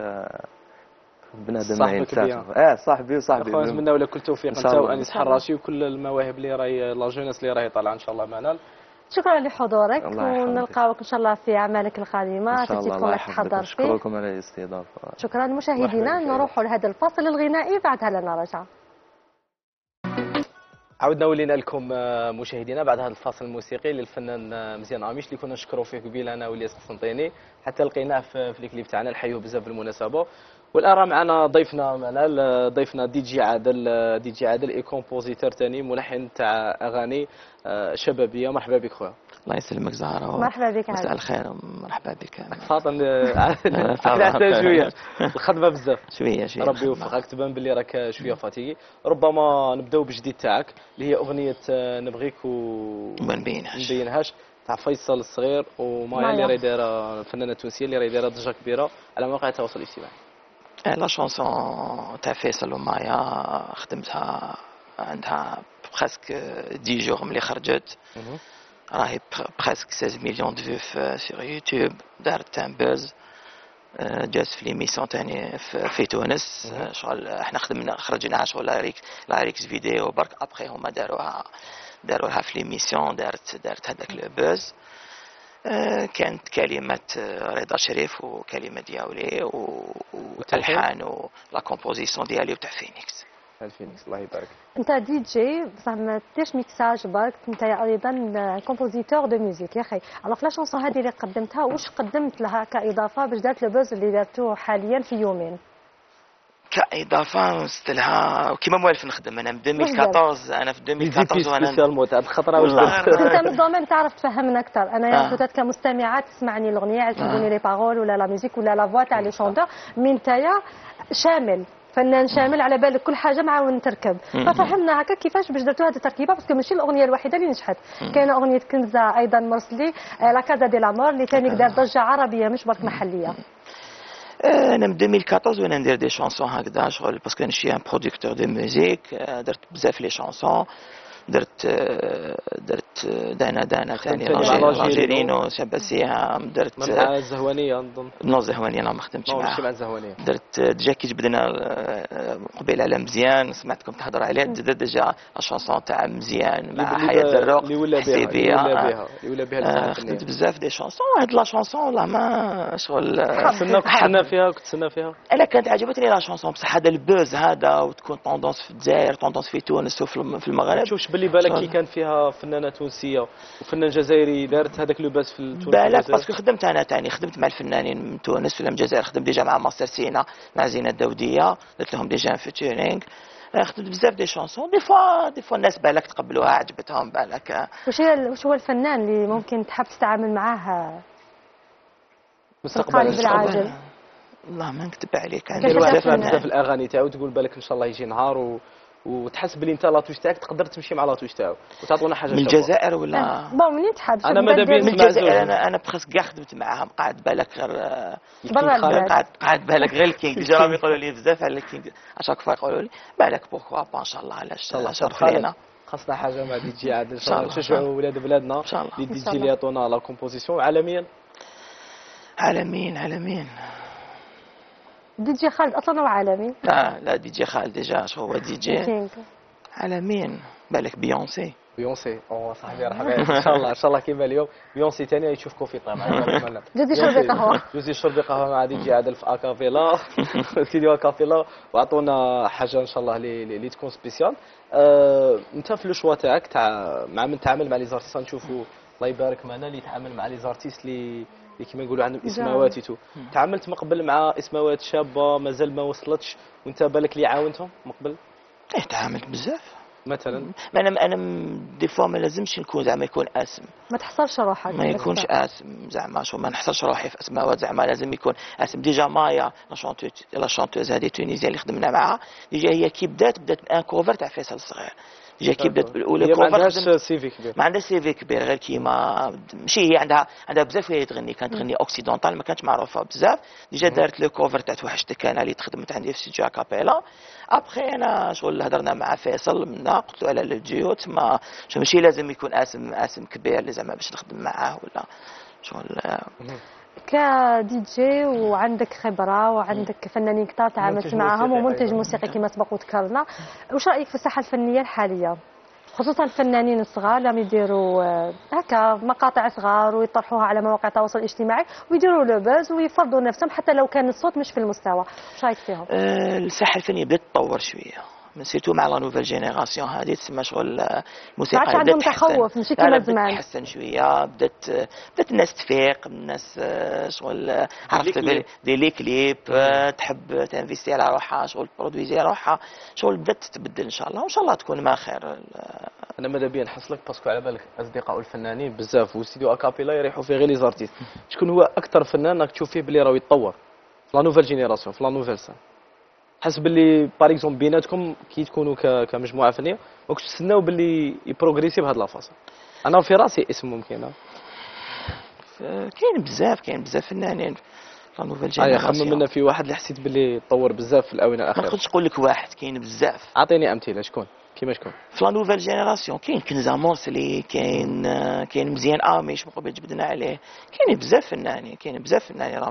بنادم ما ينساش. صاحبي خويا نتمنى لك كل التوفيق انت وانيس حراشي وكل المواهب اللي راهي لا جونيس اللي راهي طالعه ان شاء الله معنا. شكرا لحضورك ونلقاوك ان شاء الله في اعمالك القادمه التي تكون تحضر فيه. شكرا على الاستضافه. شكرا مشاهدينا، نروح لهذا الفاصل الغنائي بعدها لنرجع. عاودنا ولينا لكم مشاهدينا بعد هذا الفاصل الموسيقي للفنان مزيان اميش اللي كنا نشكروا فيه قبيل انا والياس القسنطيني. حتى لقيناه في الكليب تاعنا، نحيوه بزاف بالمناسبه. والان راه معنا ضيفنا دي جي عادل اي كومبوزيتور ثاني، ملحن تاع اغاني شبابيه. مرحبا بك خويا. الله يسلمك زهره. مرحبا بك. مساء الخير. مرحبا بك. فاطن حتى شويه الخدمه بزاف شويه ربي يوفقك. تبان باللي راك شويه فاتيكي. ربما نبداو بالجديد تاعك اللي هي اغنيه نبغيك وما نبينهاش تاع فيصل الصغير ومايا اللي راهي دايره، الفنانه التونسيه اللي راهي دايره ضجه كبيره على مواقع التواصل الاجتماعي. لا شونسون تاع فيصل ومايا خدمتها عندها بريسك 10 جوغ ملي خرجت، راهي بريسك 16 مليون دو في سيغ يوتيوب، دارت ان بوز، جات في ليميسيون تاني في تونس. شغل احنا خرجناها شغل لا ريكس فيديو برك، ابخي هما داروها في ليميسيون، دارت هذاك لو بوز. كانت كلمات رضا شريف وكلمة دياولي والحان ولا كومبوزيسيون ديالي وتاع فينيكس. الله يبارك. انت دي جي بصح ما ديرش ميكساج برك، انت ايضا كومبوزيتور دو ميوزيك يا اخي. الوغ لا شونسون هذه اللي قدمتها واش قدمت لها كاضافه باش دارت البوز اللي دارتوه حاليا في يومين؟ كاضافه وصلت لها كيما موالف نخدم انا من 2014. انا في 2014 وانا سبيسيال تاع الخطره انت من الدومين تعرف تفهمنا اكثر. انا بوتيت كمستمعه تسمعني الاغنيه عاد تقولي لي بارول ولا لا ميوزيك ولا لا فوا تاع لي شونتور، مي نتايا شامل فنان شامل على بالك كل حاجه معاون تركب. ففهمنا هكا كيفاش باش درتوا هذه التركيبه، باسكو ماشي الاغنيه الوحيده اللي نجحت. كاينه اغنيه كنزه ايضا مرسلي لا كازا دي لامور اللي ثاني دار ضجه عربيه مش برك محليه. انا من 2014 وانا ندير دي شانسون هكذا شغل باسكو انا شي ان بروديكتور دو ميوزيك. درت بزاف لي شانسون، درت دانا ثاني لاجيرينو شاباسيها، درت مع الزهوانيه نظن. نو الزهوانيه انا ما خدمتش معاها. مع الزهوانيه درت ديجا كي جبدنا قبيل على مزيان، سمعتكم تهضر عليه. درت ديجا الشانسون تاع مزيان مع حياه الزروق اللي ولا بها خدمت بزاف دي شانسون. هاد لا شانسون والله ما شغل كنت تسنى فيها. انا كانت عجبتني لا شانسون بصح هذا البوز هذا وتكون طوندونس في الجزائر، طوندونس في تونس وفي المغرب. تشوفش باللي بالك كي كان فيها فنانه تونسيه وفنان جزائري دارت هذاك لوباس في تونس؟ بالك باسكو خدمت انا ثاني، خدمت مع الفنانين من تونس ولا من الجزائر. خدمت ديجا مع ماستر سينا مع زينه الدوديه، درت لهم ديجا فيتشرينغ. خدمت بزاف دي شانسون. دي فوا الناس بالك تقبلوها عجبتهم بالك. واش هو الفنان اللي ممكن تحب تتعامل معاه مستقبلا بالعاجل؟ والله ما نكذب عليك، عندي بزاف الاغاني تاعو تقول بالك ان شاء الله يجي نهار وتحس بلي انت لاطوش تاعك تقدر تمشي مع لاطوش تاعو وتعطونا حاجه من الجزائر ولا بون منين تحب. انا ماذا بيا من الجزائر. انا بخاص كاع خدمت معاهم. قاعد بالك غير قاعد بالك غير الكينغ. ديجا راهم يقولوا لي بزاف على الكينغ، اشاك فوا يقولوا لي بالك بوكوا با ان شاء الله. علاش شرف لينا خاصنا حاجه مع دي جي عادل ان شاء الله نشجعوا ولاد بلادنا ان شاء الله. دي جي اللي يعطونا لا كومبوزيسيون عالميا. دي جي خالد اصلا هو عالمي. لا دي جي خالد ديجا شو هو دي جي عالميا. بالك بيونسي او صاحبي مرحبا ان شاء الله كيما اليوم بيونسي ثاني يشوفكم في طعم. جوزي شربي قهوه. جوزي شربي قهوه مع دي جي عادل في اكافيلا ستوديو اكافيلا، وعطونا حاجه ان شاء الله اللي تكون سبيسيال. انت في لو شوا تاعك تاع مع من تعامل مع لي زارتيست نشوفوا الله يبارك معنا اللي يتعامل مع لي زارتيست اللي كيما نقولوا عندهم اسماوات يتو. تعاملت من قبل مع اسماوات شابه مازال ما وصلتش وانت بالك اللي عاونتهم من قبل؟ تعاملت بزاف مثلا. انا دي فوا ما لازمش نكون زعما يكون اسم، ما تحصرش روحك، ما يكونش اسم زعما شو ما نحصرش روحي في اسماوات. زعما لازم يكون اسم. ديجا مايا لا شونتوز هذه تونيزيه اللي خدمنا معها، ديجا هي كي بدات ان كوفر تاع فيصل الصغير. ديجا كي بدات بالاولى كوفر ما عندهاش سي في كبير. ما عندهاش سي في كبير غير كيما ماشي هي عندها بزاف وهي تغني. كانت تغني اوكسيدونتال ما كانتش معروفه بزاف. ديجا دارت لو كوفر تاع وحشتك انا اللي تخدمت عندي في ستوديو كابيلا. ابخي انا شغل هضرنا مع فيصل منا قلت له على الجيو تما ماشي لازم يكون اسم كبير اللي زعما باش نخدم معاه ولا شغل. كدي جي وعندك خبره وعندك فنانين كثار تعاملت معاهم ومنتج موسيقي كما سبق وذكرنا، واش رايك في الساحه الفنيه الحاليه خصوصا الفنانين الصغار اللي يديروا هكا مقاطع صغار ويطرحوها على مواقع التواصل الاجتماعي ويديروا لو باز ويفرضوا نفسهم حتى لو كان الصوت مش في المستوى؟ واش رايك فيهم؟ الساحه الفنيه بدات تطور شويه سيرتو مع لا نوفيل جينيراسيون هذه تسمى شغل الموسيقى ما عندهم تخوف ماشي كيما زمان. بدات تحسن شويه، بدات الناس تفيق، الناس شغل عرفت دي لي كليب تحب تنفيستي على روحها، شغل برودويزي روحها، شغل بدات تتبدل ان شاء الله، وان شاء الله تكون ما خير. انا ماذا بيا نحصلك باسكو على بالك اصدقاء الفنانين بزاف واستديو اكابيلا يريحوا فيه غير لي زارتيست، شكون هو اكثر فنان راك تشوف فيه بلي راه يتطور في لا نوفيل جينيراسيون في لا نوفيل سان؟ حسب باللي باغ اكزومبل بيناتكم كي تكونوا كمجموعه فنيه ماكش تستناو باللي يبروغريسي بهذا لافاصون؟ انا في راسي اسم ممكن كاين بزاف فنانين لا نوفيل جينيراسيون. خمم منا في واحد اللي حسيت باللي تطور بزاف في الاونه الاخيره. ما نقدرش نقول لك واحد، كاين بزاف. اعطيني امثله، شكون كيما شكون؟ في لا نوفيل جينيراسيون كاين كنزا مورسلي، كاين مزيان اميش من قبل جبدنا عليه، كاين بزاف فنانين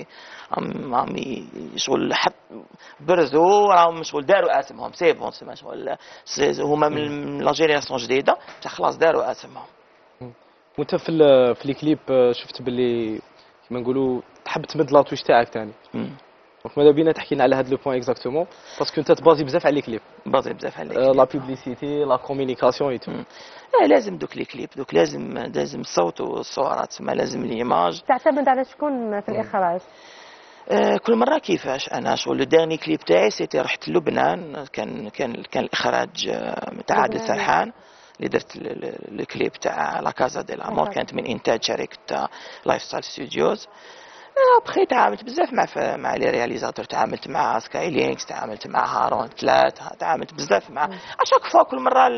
راهم شغل حط برزوا، راهم شغل داروا اسمهم سي بون، تسمى شغل هما من لا جينيراسيون جديده تاع خلاص داروا اسمهم. وانت في لي كليب شفت باللي كيما نقولوا تحب تمد لاطويش تاعك ثاني، دونك ماذا بينا تحكي لنا على هذا لو بوين اكزاكتومون باسكو انت تبازي بزاف على لي كليب. بازي بزاف على لي كليب، لا بوبليسيتي لا كومونيكاسيون اي تو. لازم دوك لي كليب، دوك لازم الصوت والصوره، تسمى لازم ليماج. تعتمد على شكون في الاخراج؟ كل مره كيفاش. انا شغل لو ديرني كليب تاعي سيتي رحت للبنان، كان الاخراج تاع عادل سرحان اللي درت الكليب تاع لا كازا دي لامور، كانت من انتاج شركه لايف ستايل ستوديوز. بخي تعاملت بزاف مع لي رياليزاتور، تعاملت مع سكاي لينكس، تعاملت مع هارون 3، تعاملت بزاف مع اشاك فوا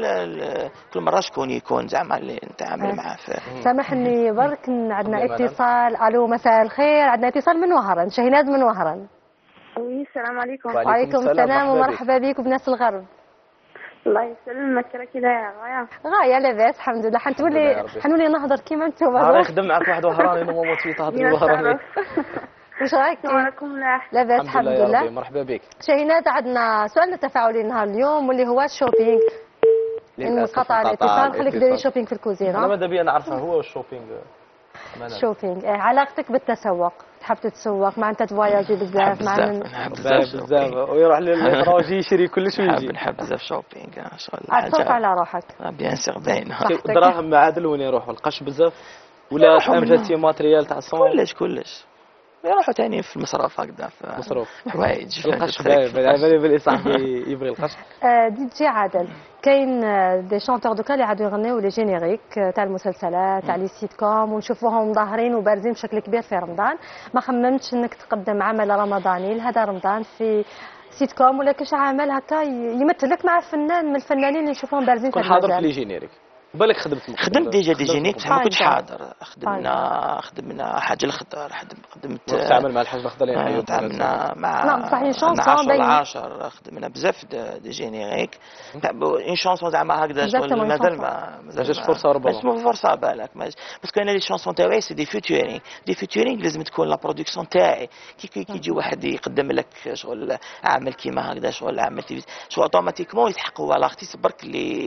كل مره شكون يكون زعما اللي نتعامل معاه. سامحني برك عندنا اتصال. الو مساء الخير، عندنا اتصال من وهران، شهيناز من وهران. السلام عليكم. وعليكم السلام ومرحبا بك وبناس الغرب. الله يسلمك، راكي دايره غايه لاباس الحمد لله. حنولي نهضر كيما انتم. راه يخدم معك واحد وهراني نورمالمون تهضر وهراني. واش رايك؟ راكم ملاح؟ لاباس الحمد لله. مرحبا بك. شاهينات، عندنا سؤال تفاعلي نهار اليوم واللي هو الشوبينغ. انقطع الاتصال، خليك ديري شوبينغ في الكوزينه. انا ماذا بيا نعرفه هو الشوبينغ. شوبينغ علاقتك بالتسوق، تحب تتسوق مع انت تفواياجي بزاف مع بزاف ويروح للفراجي يشري كلش ويجي. نحب بزاف شوبينغ عطوك على روحك. بيان سيغ باينه. دراهم عادل وين يروحوا؟ القش بزاف ولا امجاتي ماتريال تاع الصون؟ كلش يروحوا تاني في المصرف هكذا، في مصروف حوايج القش. بالي بالي صاحبي يبغي القش. دي جي عادل، كاين دي شونتور دوكا اللي عادوا يغنيو لي جينيريك تاع المسلسلات تاع لي سيت كوم ونشوفوهم ظاهرين وبارزين بشكل كبير في رمضان. ما خممتش انك تقدم عمل رمضاني لهذا رمضان في سيت كوم ولا كاش عمل هكا يمثلك مع فنان من الفنانين اللي نشوفوهم بارزين في المجال؟ حاضر في لي جينيريك بالك خدمت ديجا دي جينيك بصح ما كنتش حاضر. خدمنا حاج الخضر، خدمت تعامل مع الحاج الخضر يعني تعاملنا مع نعم صحيح شونسون 10 خدمنا بزاف دي جينيريك اون شونسون زعما هكذا شغل مازال ما جاش فرصه ربما مش فرصه بالك باسكو انا لي شونسون تاعي سي دي فيتورينغ لازم تكون لا برودكسيون تاعي كي يجي واحد يقدم لك شغل عمل كيما هكذا شغل عمل شغل اوتوماتيكمون يسحق هو لاختيس برك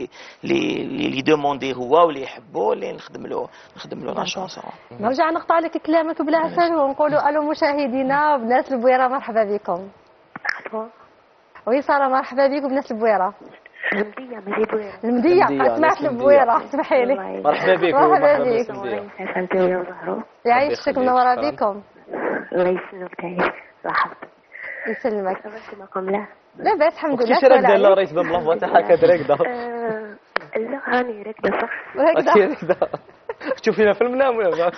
لي دوموندي هو واللي يحبوا اللي نخدم له لا شونسون. نرجع نقطع لك كلامك بلا عسل ونقولوا الو مشاهدينا وبنات البويره مرحبا بكم. وي ساره مرحبا بك وبنات البويره. المديه سمعت البويره اسمحي لي. مرحبا بك يعيشك منوره بكم. الله يسلمك تعيش صاحبتك. يسلمك. لا لاباس الحمد لله. كيفاش راكده لا ريت بلا تاعها كذا راكده؟ لا راني راكده صح. راكده تشوفينا في المنام ولا لا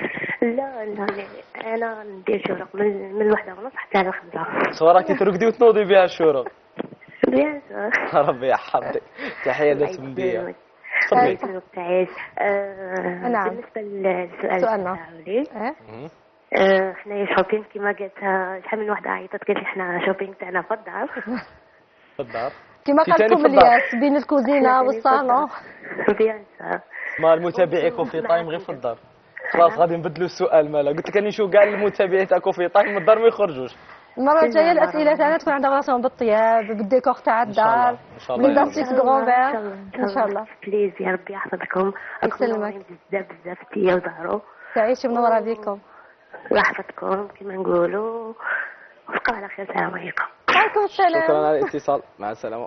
انا ندير شورق من الوحده ونص حتى على 5. صوراكي ترقدي وتنوضي بها الشورق. بيان ربي يحفظك. تحيه ناس مديه. تفضلي تعيش. نعم. بالنسبه للسؤال تاعي احنا شوبينغ كيما قالت شحال من وحده عيطت قالت احنا شوبينغ تاعنا في الدار. في الدار كيما قال لكم الياس بين الكوزينه والصالون. بيان ما المتابعي كوفي تايم غير في الدار. خلاص غادي نبدلوا السؤال مالا قلت لك راني نشوف كاع المتابعين تاع كوفي تايم من الدار ما يخرجوش. المره الجايه الاسئله تاعنا تكون عندها راسهم بالطياب بالديكور تاع الدار بالدارتيست غرومبير ان شاء الله. بليز يا ربي يحفظكم. يسلمك بزاف تيا وظهروا. تعيشوا منوره بكم. ويحفظكم كما نقولوا وبقوا على خير. السلام عليكم. وعليكم السلام. شكرا على الاتصال مع السلامه.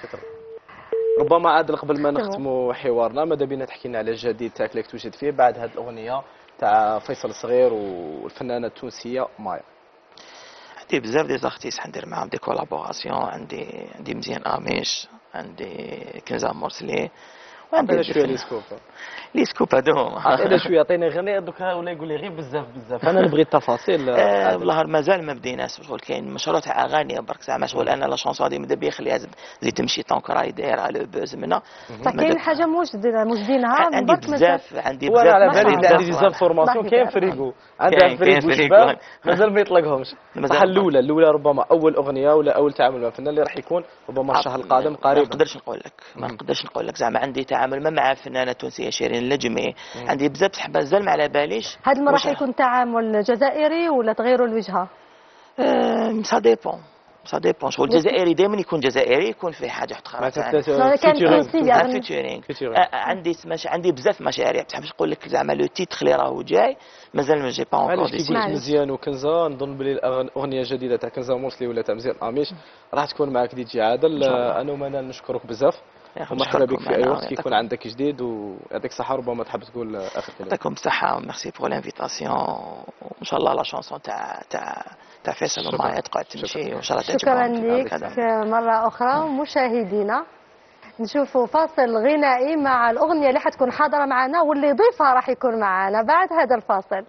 شكرا. ربما عاد قبل ما نختموا حوارنا ماذا بينا تحكي لنا على الجديد تاعك اللي توجد فيه بعد هذه الاغنيه تاع فيصل الصغير والفنانه التونسيه مايا. عندي بزاف دي زارتيست حندير معاهم دي كولابوراسيون، عندي مزيان اميش، عندي كنزه مرسلي، عندنا شويه لي سكوب هذوما. عطينا شويه، عطينا غير دوكا ولا يقول لي غير بزاف انا نبغي التفاصيل. والله مازال ما بديناش شغل، كاين مشروع تاع اغاني برك زعما شغل انا لا شونسون هذه ماذا بيا خليها زيد تمشي طونك راهي دايره لو بوز منا. كاين حاجه موجدينها عندي بزاف وانا على بالي عندي بزاف فورماسيون. كاين فريقو عندها فريقو شباب مازال ما يطلقهمش. صح الاولى ربما اول اغنيه ولا اول تعامل مع فنان اللي راح يكون ربما الشهر القادم قريب. ما نقدرش نقول لك زعما عندي تعامل ما مع فنانه تونسيه شيرين النجمي، عندي بزاف صح مازال ما على باليش. هذا المره راح يكون تعامل جزائري ولا تغيروا الوجهه؟ سا ديبون شغل الجزائري دائما يكون جزائري، يكون فيه حاجه اخرى فيتشرينغ. عندي بزاف مشاريع بصح باش نقول لك زعما لو تيتر اللي راهو جاي مازال ما جي با اونكور ديسي. مزيان وكنزه نظن بلي الاغنيه الجديده تاع كنزه مرسلي ولا تاع مزيان اميش راح تكون معك دي جي عادل. انا ومنال نشكرك بزاف ومرحبا بك في اي وقت كيكون عندك جديد، ويعطيك الصحه. ربما تحب تقول اخر كلمه. يعطيكم الصحه وميرسي بور لانفيتاسيون، وان شاء الله لا شانسون تاع فيصل ومايا تقعد تمشي وان شاء الله تعجبهم. شكرا لك مره اخرى. مشاهدينا نشوفوا فاصل غنائي مع الاغنيه اللي حتكون حاضره معنا واللي ضيفها راح يكون معنا بعد هذا الفاصل.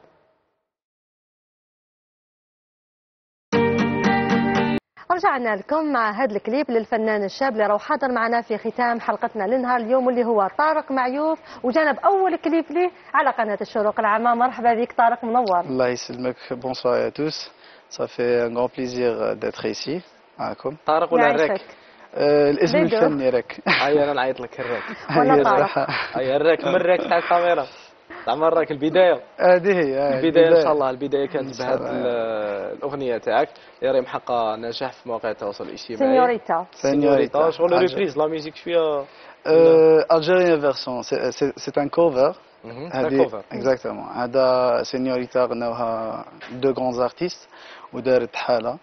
رجعنا لكم مع هذا الكليب للفنان الشاب اللي راهو حاضر معنا في ختام حلقتنا لنهار اليوم واللي هو طارق معيوف، وجانا باول كليب ليه على قناه الشروق العامه. مرحبا بك طارق، منور. الله يسلمك. بونسوار à tous. Ça fait un grand plaisir d'être ici معكم. طارق ولا الراك؟ الاسم الفني راك. هيا انا نعيط لك الراك ولا طارق. هيا الراك من الراك تاع الكاميرا تاع مراك البدايه. هذه هي البدايه ان شاء الله. البدايه كانت بهذه الاغنيه تاعك اللي راهي محققه نجاح في مواقع التواصل الاجتماعي. سينيوريتا شغل ريبريز لا ميوزيك شويه الجيريان فيرسون. سي ان كوفر. هذه اكزاكتومون. هذا سينيوريتا غناوها دو غران ارتيست ودارت حاله.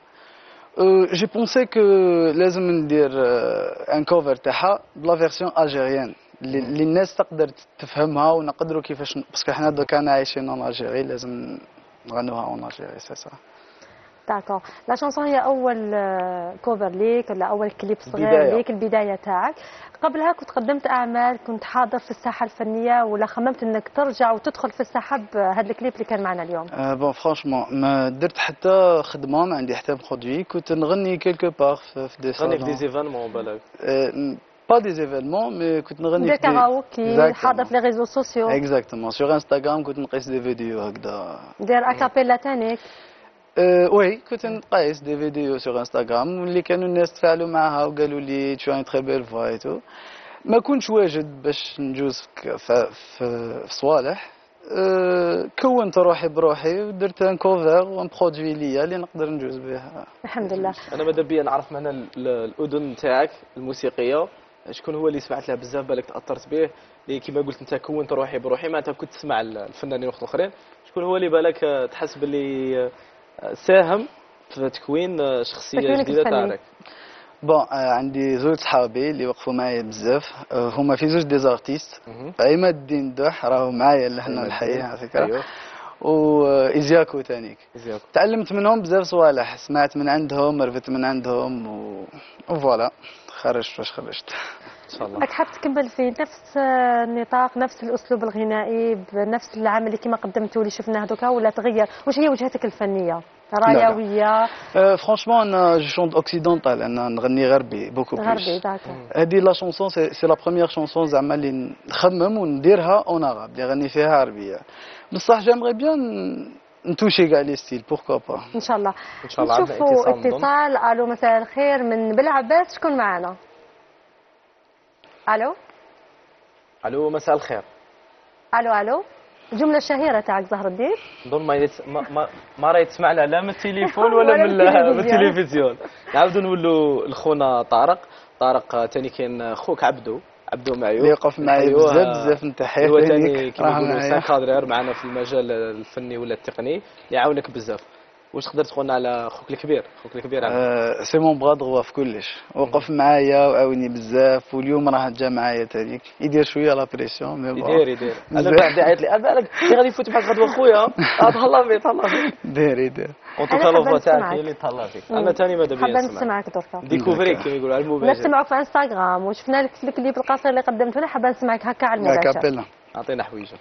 جي بونسي كو لازم ندير ان كوفر تاعها بلا فيرسيون الجيريان اللي الناس تقدر تفهمها ونقدروا كيفاش، باسكو حنا دوكا عايشين اون الجيري لازم نغنوها اون الجيري. سي سا. داكور. لا شانسون هي اول كوفر ليك ولا اول كليب صغير ليك، البدايه تاعك. قبلها كنت قدمت اعمال، كنت حاضر في الساحه الفنيه ولا خممت انك ترجع وتدخل في الساحه بهذا الكليب اللي كان معنا اليوم؟ بون فرانشمون ما درت حتى خدمه، ما عندي حتى برودوي. كنت نغني كيلكو بار في دي صالون. غني في دي زيفينمون بالك؟ با دي زيفينمون مي كنت نغني في دي كاراوكي، حاضر في لي ريزو سوسيو. اكزاكتومون. سور انستغرام كنت نقيس دي فيديو هكذا. دير اكابيلا تانيك؟ وي كنت نقيس دي فيديو سور انستغرام واللي كانوا الناس تفاعلوا معها وقالوا لي تو ان تري بيل فوا ايتو. ما كنتش واجد باش نجوز في صوالح. كونت روحي بروحي ودرت ان كوفر وان برودوي ليا اللي نقدر نجوز به. الحمد لله. انا ماذا بيا نعرف معنا الاذن تاعك الموسيقيه شكون هو اللي سمعت لها بزاف بالك تاثرت به، اللي كما قلت انت كونت روحي بروحي معناتها كنت تسمع الفنانين الاخرين، شكون هو اللي بالك تحس باللي ساهم في تكوين شخصيه جديده تاعك؟ بون عندي زوج صحابي اللي وقفوا معايا بزاف. هما في زوج ديزارتيست. عماد الدين دوح راهو معايا لهنا الحي على فكره. أيوه. وإزياكو تانيك. تعلمت منهم بزاف صوالح، سمعت من عندهم، رفت من عندهم وفوالا خرجت واش خرجت. ان شاء الله. راك حاب تكمل في نفس النطاق، نفس الاسلوب الغنائي، بنفس العمل اللي كما قدمته اللي شفناه دوكا، ولا تغير؟ واش هي وجهتك الفنيه؟ رايويه؟ فرانشمون انا جو شونت اوكسيدونتال، انا نغني غربي بوكو بلوس. غربي داكور. هذه لا شونسون سي لا بروميير شونسون زعما اللي نخمم ونديرها اون عرب، اللي غني فيها عربيه. بصح جامغي بيان نتوشي كاع لي ستيل، بوركوا با. ان شاء الله. ان شاء الله. نشوفوا اتصال. الو مساء الخير من بلعباس، شكون معنا؟ الو الو مساء الخير. الو الجمله الشهيره تاعك زهر الدين. نظن ما راهي تسمع لها لا من التليفون ولا من التلفزيون. نعاودوا نولوا لخونا طارق ثاني كاين خوك عبدو معيوف اللي يوقف معايا بزاف نتاحيه. هو ثاني كيما نقولوا سان كادرير معنا في المجال الفني ولا التقني، يعاونك بزاف. واش تقدر تقولنا على خوك الكبير؟ خوك الكبير سي مون بغا دغوا في كلش، وقف معايا وعاوني بزاف، واليوم راه جا معايا تانيك، يدير شويه لا بريسيون مي يدير انا بعد عيط لي بالك غادي يفوت معاك غدوه خويا تهلا فيك تهلا فيك دير اون توكا لو تاعك هي اللي تهلا فيك. انا ثاني ماذا بيا حابه نسمعك دركا ديكوفريك كما يقولوا على المباشر. نسمعوك في انستغرام وشفنا لك في الكليب القصير اللي قدمته لنا، حابه نسمعك هكا على المباشر. كابيلا اعطينا حويجه.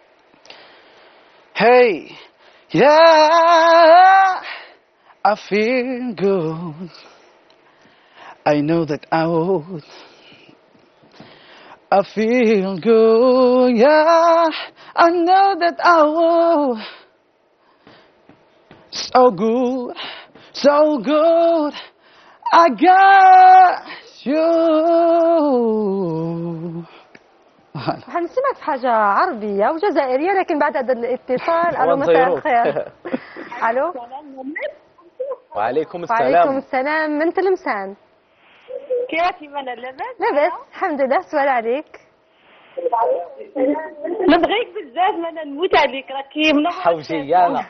Hey, yeah, I feel good. I know that I would. I feel good, yeah. I know that I would. So good, so good. I got you. حنسمعك في حاجة عربية وجزائرية، لكن بعد هذا الاتصال. ألو مساء الخير. ألو. وعليكم السلام. وعليكم السلام. من تلمسان؟ كيفك منى؟ لاباس؟ لاباس الحمد لله. سؤال عليك. نبغيك بزاف منى، نموت عليك، راكي منورة. حوجيانة.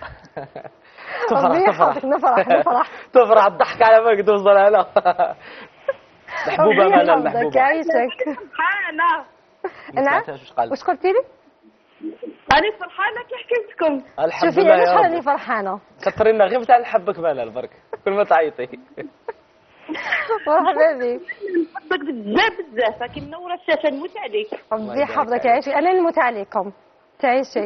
تفرح نفرح تفرح الضحك على ما قد وصل على محبوبة منى المحبوبة. يعيشك. فرحانة. نعم. واش قلتي لي؟ أنا فرحانة كي حكيتكم. الحمد لله. شوفي علاش راني فرحانة؟ كثري لنا غير تاع نحبك منى البرك كل ما تعيطي. مرحبا بك. نحبك بزاف راكي منورة الشاشة، نموت عليك. ربي يحفظك يعيشي. أنا نموت عليكم تعيشي.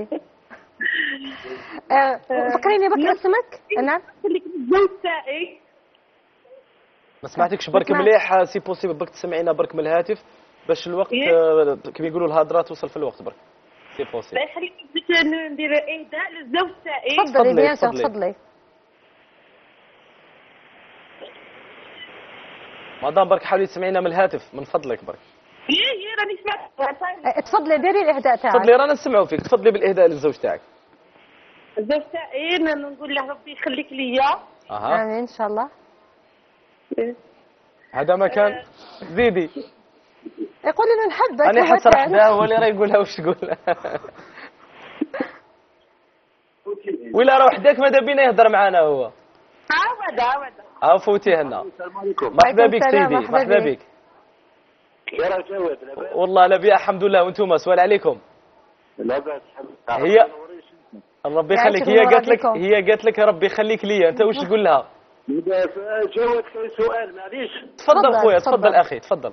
فكريني بك اسمك. نعم. خليك الزوج تاعي. ما سمعتكش برك مليح. سي بوسيبل برك تسمعينا برك من الهاتف باش الوقت كيما يقولوا الهضره توصل في الوقت برك. سي بوسيبل. الله يخليك بديت ندير اهداء للزوج تاعي. تفضلي بيان سور تفضلي. مدام برك حاولي تسمعينا من الهاتف من فضلك برك. هي راني سمعت. تفضلي ديري الاهداء تاعك. تفضلي رانا نسمعوا فيك. تفضلي بالاهداء للزوج تاعك. الزوج تاعي نقول له ربي يخليك ليا. امين ان شاء الله. هذا مكان زيدي. يقول لنا نحبك. انا حسرح حداه هو اللي راه يقولها واش تقول. ولا راه وحدك ماذا بينا يهضر معنا هو. عاود. فوتيه لنا. مرحبا بك سيدي. مرحبا بك. يا رجال والله لا بيا الحمد لله. وانتم سؤال عليكم؟ لا باس. هي ربي يخليك. هي قالت لك ربي يخليك ليا. انت واش تقول لها؟ جاوبت في سؤال معليش. تفضل خويا. تفضل اخي تفضل.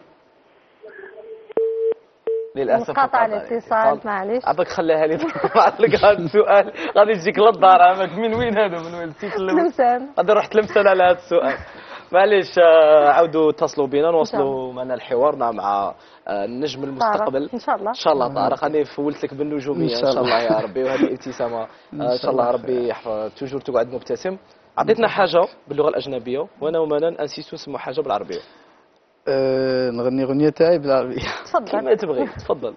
للاسف انقطع الاتصال معليش. عباك خليها لي معلق هذا السؤال غادي يجيك للدار. عمك من وين هذا؟ من وين تلمسان؟ غادي نروح تلمسان على هذا السؤال. معليش عاودوا اتصلوا بنا نوصلوا معنا حوارنا مع نجم المستقبل ان شاء الله. ان شاء الله طارق. انا فولت لك بالنجوميه ان شاء الله يا ربي. وهذه الابتسامه ان شاء الله ربي يحفظ توجور تقعد مبتسم. عطيتنا حاجه باللغه الاجنبيه وانا ومنى انسيتو نسمعوا حاجه بالعربيه. نغني غنية تاعي بالعربية. تفضل كما تبغي. تفضل.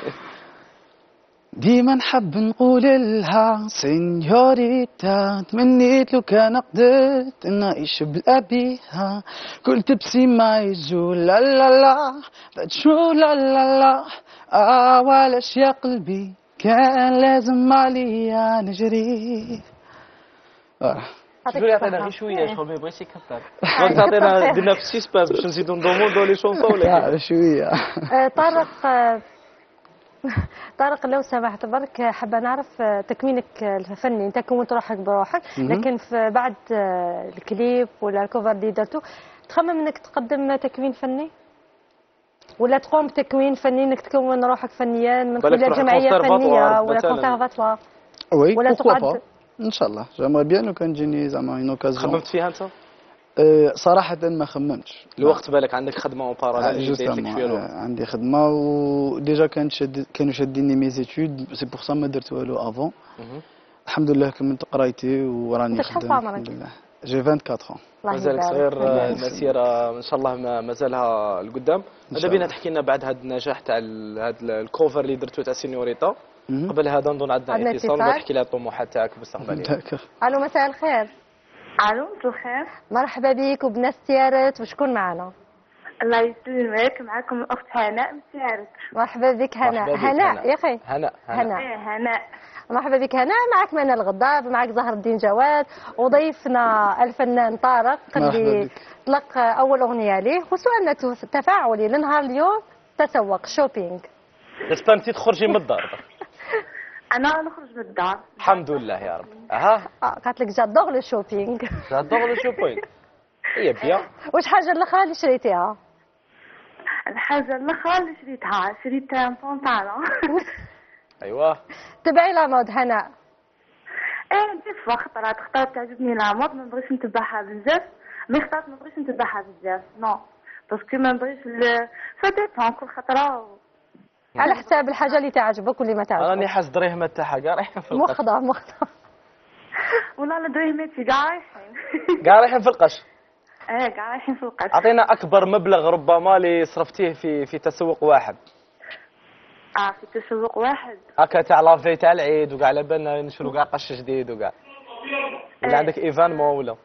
ديما نحب نقول لها سينيوريتا، تمنيت لو كان قدرت نعيش بلا بيها، كل تبسيمة يجو لا لا لا بتشو لا لا لا. ولاش يا قلبي كان لازم عليا نجري. شكون يعطينا غير شويه شغل ما يبغيش يكثر. تعطينا درنا في السيسباس باش نزيدو ندوموندو لي شونسون ولا شويه. طارق لو سمحت برك حابه نعرف تكوينك الفني. انت كونت روحك بروحك، لكن في بعد الكليب ولا الكوفر اللي درتو تخمم انك تقدم تكوين فني ولا تقوم بتكوين فني انك تكون روحك فنيا من خلال جمعيه فنيه ولا كونسيرفاتوار ولا تقعد؟ ان شاء الله جامي بيان لو كان تجيني زعما اون اوكازيون. خممت فيها انت؟ صراحه ما خممتش. الوقت بالك عندك خدمه اون باراليل؟ عندي خدمه وديجا كانوا شاديني مي زيتود. سي بور سا ما درت والو افون. الحمد لله كملت قرايتي وراني خدام الحمد لله. جي 24 مازالك صغير. المسيره ان شاء الله مازالها القدام. ماذا بينا تحكي لنا بعد هذا النجاح تاع هذا الكوفر اللي درتو تاع سينيوريتا؟ قبل هذا نظن عندنا اتصال وتحكي لنا الطموحات تاعك المستقبليه. الو مساء الخير. الو مساء الخير. مرحبا بك وبنات سيارات وشكون معنا؟ الله يسلمك. معكم الاخت هناء من سيارات. مرحبا بك هناء. هناء يا اخي. هناء. هناء. مرحبا بك هنا. معك منى الغضاب، معك زهر الدين جواد، وضيفنا الفنان طارق اللي طلق اول اغنيه ليه. وسؤالنا التفاعلي لنهار اليوم تسوق شوبينغ. جسبان انت تخرجي من الدار؟ انا نخرج من الدار الحمد لله يا رب. قالت لك جادوغ لو شوبينغ. جادوغ لو شوبينغ هي بيان. واش حاجه الاخرى اللي شريتيها؟ الحاجه الاخرى اللي شريت بونطالون. ايوه تبعي لا مود هنا؟ دي خطرات تعجبني لا مود، ما نبغيش نتبعها بزاف، مي خطرات ما نبغيش نتبعها بزاف نو، باسكو ما نبغيش سا ديبون كل خطره على حساب الحاجه اللي تعجبك واللي ما تعجبك. راني حاس دريهمات تاعها كاع رايحين في القش. مخضه والله لا دريهماتي كاع رايحين. كاع رايحين في القش. كاع رايحين في القش. اعطينا اكبر مبلغ ربما اللي صرفتيه في تسوق واحد. في تسوق واحد هكا تاع لافي تاع العيد وكاع على بالنا نشرو كاع قش جديد وكاع. ولا عندك ايفانمون ولا؟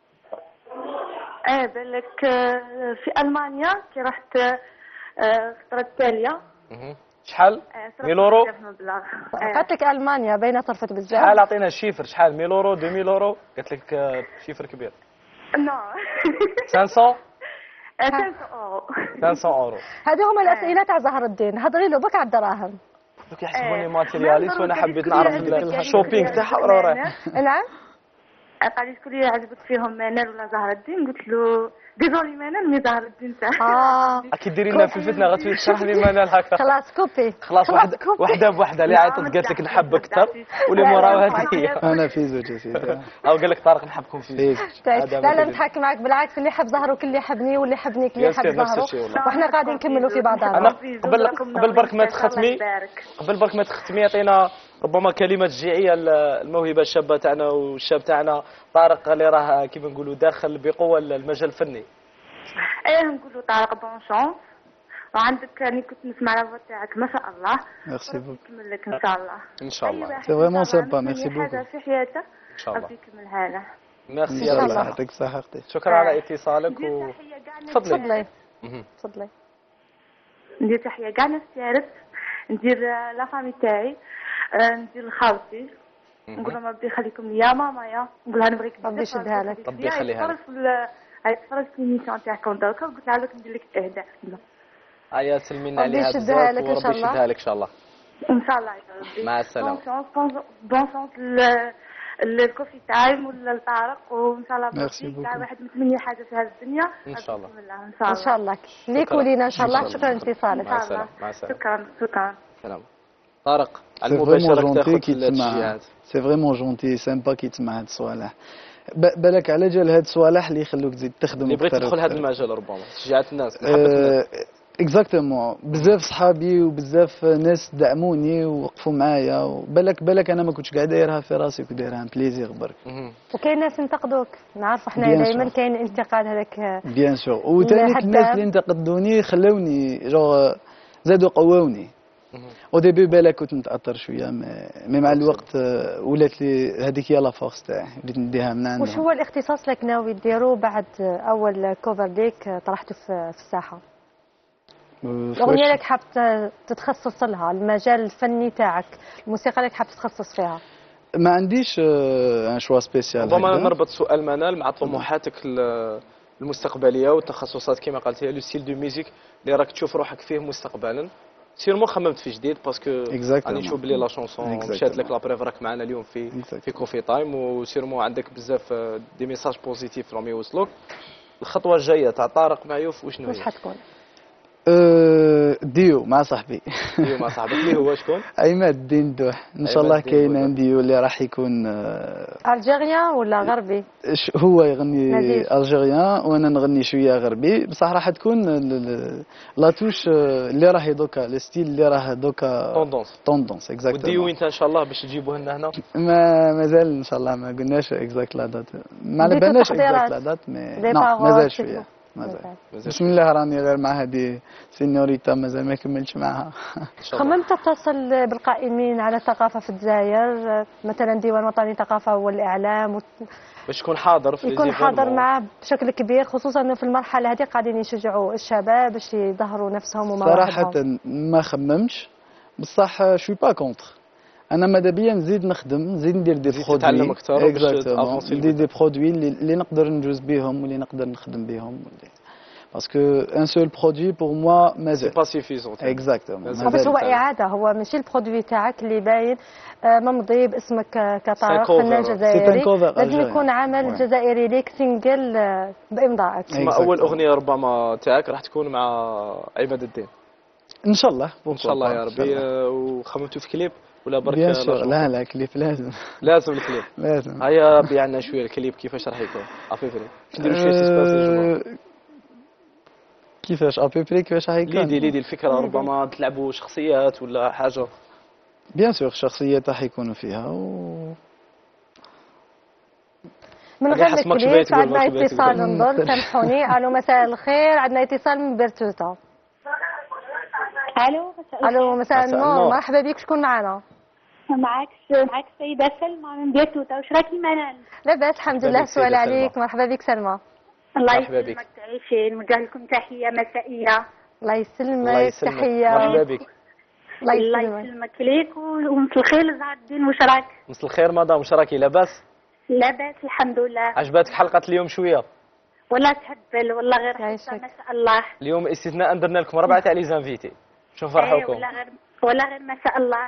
بالك في المانيا كي رحت الخطره التاليه. شحال؟ 1000 يورو؟ قالت لك المانيا باينه صرفت بزاف. شحال؟ عطينا الشيفر شحال؟ 1000 يورو 2000 يورو؟ قالت لك شيفر كبير. نو 500 500 اورو. هذه هما الاسئله تاع زهر الدين. هضري له بك على الدراهم. دوك يحسبوني ماتيرياليست وانا حبيت نعرف الشوبينغ تاعها ورا رايح. نعم. قال لي شكون اللي عجبك فيهم منال ولا زهر الدين؟ قلت له ديزولي منال مي زهر الدين تاع. اكي ديري لنا في الفتنه غتولي تشرح لي منال هكا. خلاص كوبي. خلاص وحده بوحده اللي عيطت قالت لك نحبك اكثر واللي موراها هذه هي. انا في زوج سيدي. او قال لك طارق نحبكم في لا نضحك معك بالعكس، اللي يحب زهره كل اللي يحبني واللي يحبني كل اللي يحب زهره، وحنا قاعدين نكملوا في بعضنا. انا قبل برك ما تختمي يعطينا ربما كلمه تشجيعيه الموهبه الشابه تاعنا والشاب تاعنا طارق اللي راه كيما نقولوا داخل بقوه المجال الفني. نقولوا طارق بون شونس، وعندك راني كنت نسمع لا تاعك ما شاء الله. ميرسي بوك. نكمل لك ان شاء الله. ان شاء الله. سي فريمون سامبا. ميرسي بوك. حاجه في حياتك ان شاء الله ربي يكملها له. ميرسي يا الله يعطيك الصحه اختي. شكرا على اتصالك تفضلي. ندير تحيه كاع ناس تعرف، ندير لا فامي تاعي، ندير لخاوتي، نقول لهم ربي يخليكم لي يا ماما يا نقول لها نبغيك ربي يشدها لك. ربي يخليها لك. هاي تفرجت في الميسيون تاعكم دركا وقلت لها لك ندير لك اهداء. هيا سلمينا عليها بزاف وربي يشدها لك ان شاء الله. ان شاء الله يا ربي. مع السلامه. بون شونس الكوفي تايم ولا الطارق، وان شاء الله كاع واحد متمني حاجه في هذه الدنيا ان شاء الله. ان شاء الله ليك ولينا ان شاء الله. شكرا لاتصالك. مع السلامه. شكرا. سلام. طارق على المباشره تاخذ التشجيعات. سي فريمون جونتي سامبا كي تسمع هاد الصوالح. بالك على جال هاد الصوالح اللي يخلوك تزيد تخدم اللي بغيت تدخل هذا المجال ربما تشجيعات الناس محبه الناس. اكزاكتومون بزاف صحابي وبزاف ناس دعموني ووقفوا معايا، وبالك انا ما كنتش قاعد دايرها في راسي، كنت دايرها بليزير برك. وكاين ناس ينتقدوك، نعرف حنا دائما كاين انتقاد هذاك بيان سور. وثاني الناس اللي انتقدوني خلوني زادوا قواوني. او ديبي بالك كنت نتاثر شويه، مي مع الوقت ولات لي هذيك هي لا فورس تاعي، وليت نديها من عندهم. واش هو الاختصاص اللي ناوي ديرو بعد اول كوفر ليك طرحته في الساحه؟ الأغنية اللي حاب تتخصص لها، المجال الفني تاعك، الموسيقى اللي حاب تتخصص فيها؟ ما عنديش ان شوا سبيسيال. ربما نربط سؤال منال مع طموحاتك المستقبلية والتخصصات كما قلتي، لو ستيل دو ميوزيك اللي راك تشوف روحك فيه مستقبلا. سيرمون خممت في جديد باسكو راني نشوف بلي لا شونسون مشات لك لا بريف، راك معنا اليوم في كوفي تايم، وسيرمون عندك بزاف دي ميساج بوزيتيف راهم يوصلوك. الخطوة الجاية تاع طارق معيوف وشنو هي؟ واش حتكون؟ ديو مع صاحبي. ديو مع صاحبك اللي هو شكون؟ عماد الدين دوح. ان شاء الله كاين ديو اللي راح يكون الجيريان ولا غربي؟ هو يغني الجيريان وانا نغني شويه غربي، بصح راح تكون لاتوش اللي راهي دوكا، الستيل اللي راه دوكا توندونس اكزاكتومون. وديو انت ان شاء الله باش تجيبوه لنا هنا؟ مازال ان شاء الله ما قلناش اكزاكت لا دات، ما على بالناش اكزاكت لا دات، مي مازال شويه. بسم الله راني غير مع هذه سينيوريتا مازال ما كملتش معها. خممت تتصل بالقائمين على الثقافه في الجزائر، مثلا ديوان وطني الثقافه والاعلام باش يكون حاضر في يكون حاضر معه بشكل كبير، خصوصا انه في المرحله هذه قاعدين يشجعوا الشباب باش يظهروا نفسهم ومواهبهم؟ صراحه ما خممتش، بصح شوي با كونتر. انا ماذا بيا نزيد نخدم، نزيد ندير دي برودوي، تتعلم اكثر ندير دي برودوي اللي نقدر ندوز بهم واللي نقدر نخدم بهم. باسكو ان سول برودوي بور موا مازال سي با سيفيزون. اكزاكتومون. بس هو اعاده، هو ماشي البرودوي تاعك اللي باين ممضي باسمك كطارق فنان جزائري، لازم يكون عمل جزائري ليك سينجل بامضائك. اول اغنيه ربما تاعك راح تكون مع عماد الدين ان شاء الله. ان شاء الله يا ربي. وخممتوا في كليب ولا برك؟ لا كليب لازم الكليب لازم. هيا بيعنا شويه الكليب كيفاش راح يكون افيفري نديروا شويه سسبانس كيفاش ابيبري كيفاش راح يكون؟ ليدي الفكره ربما تلعبوا شخصيات ولا حاجه. بيان سور شخصيات راح يكونوا فيها من غير الكليب. عندنا اتصال نظن، سامحوني. الو مساء الخير، عندنا اتصال من بيرتوتا. الو مساء النور، مرحبا بك، شكون معنا؟ معك السيدة سلمى من بيرتوتا. واش راكي منال؟ لاباس الحمد لله. سؤال عليك. مرحبا بك سلمى. الله يسلمك، تعيشين. نوجه لكم تحية مسائية. الله يسلمك. تحية. مرحبا بك. الله يسلمك ليك ومسا الخير زهر الدين. واش راك؟ مسا الخير مدام، واش راكي لاباس؟ لاباس الحمد لله. عجباتك حلقة اليوم شوية؟ والله تهبل والله غير ما شاء الله. اليوم استثناء درنا لكم 4 تاع لي زانفيتي. شوف فرحوكم. والله غير ما شاء الله.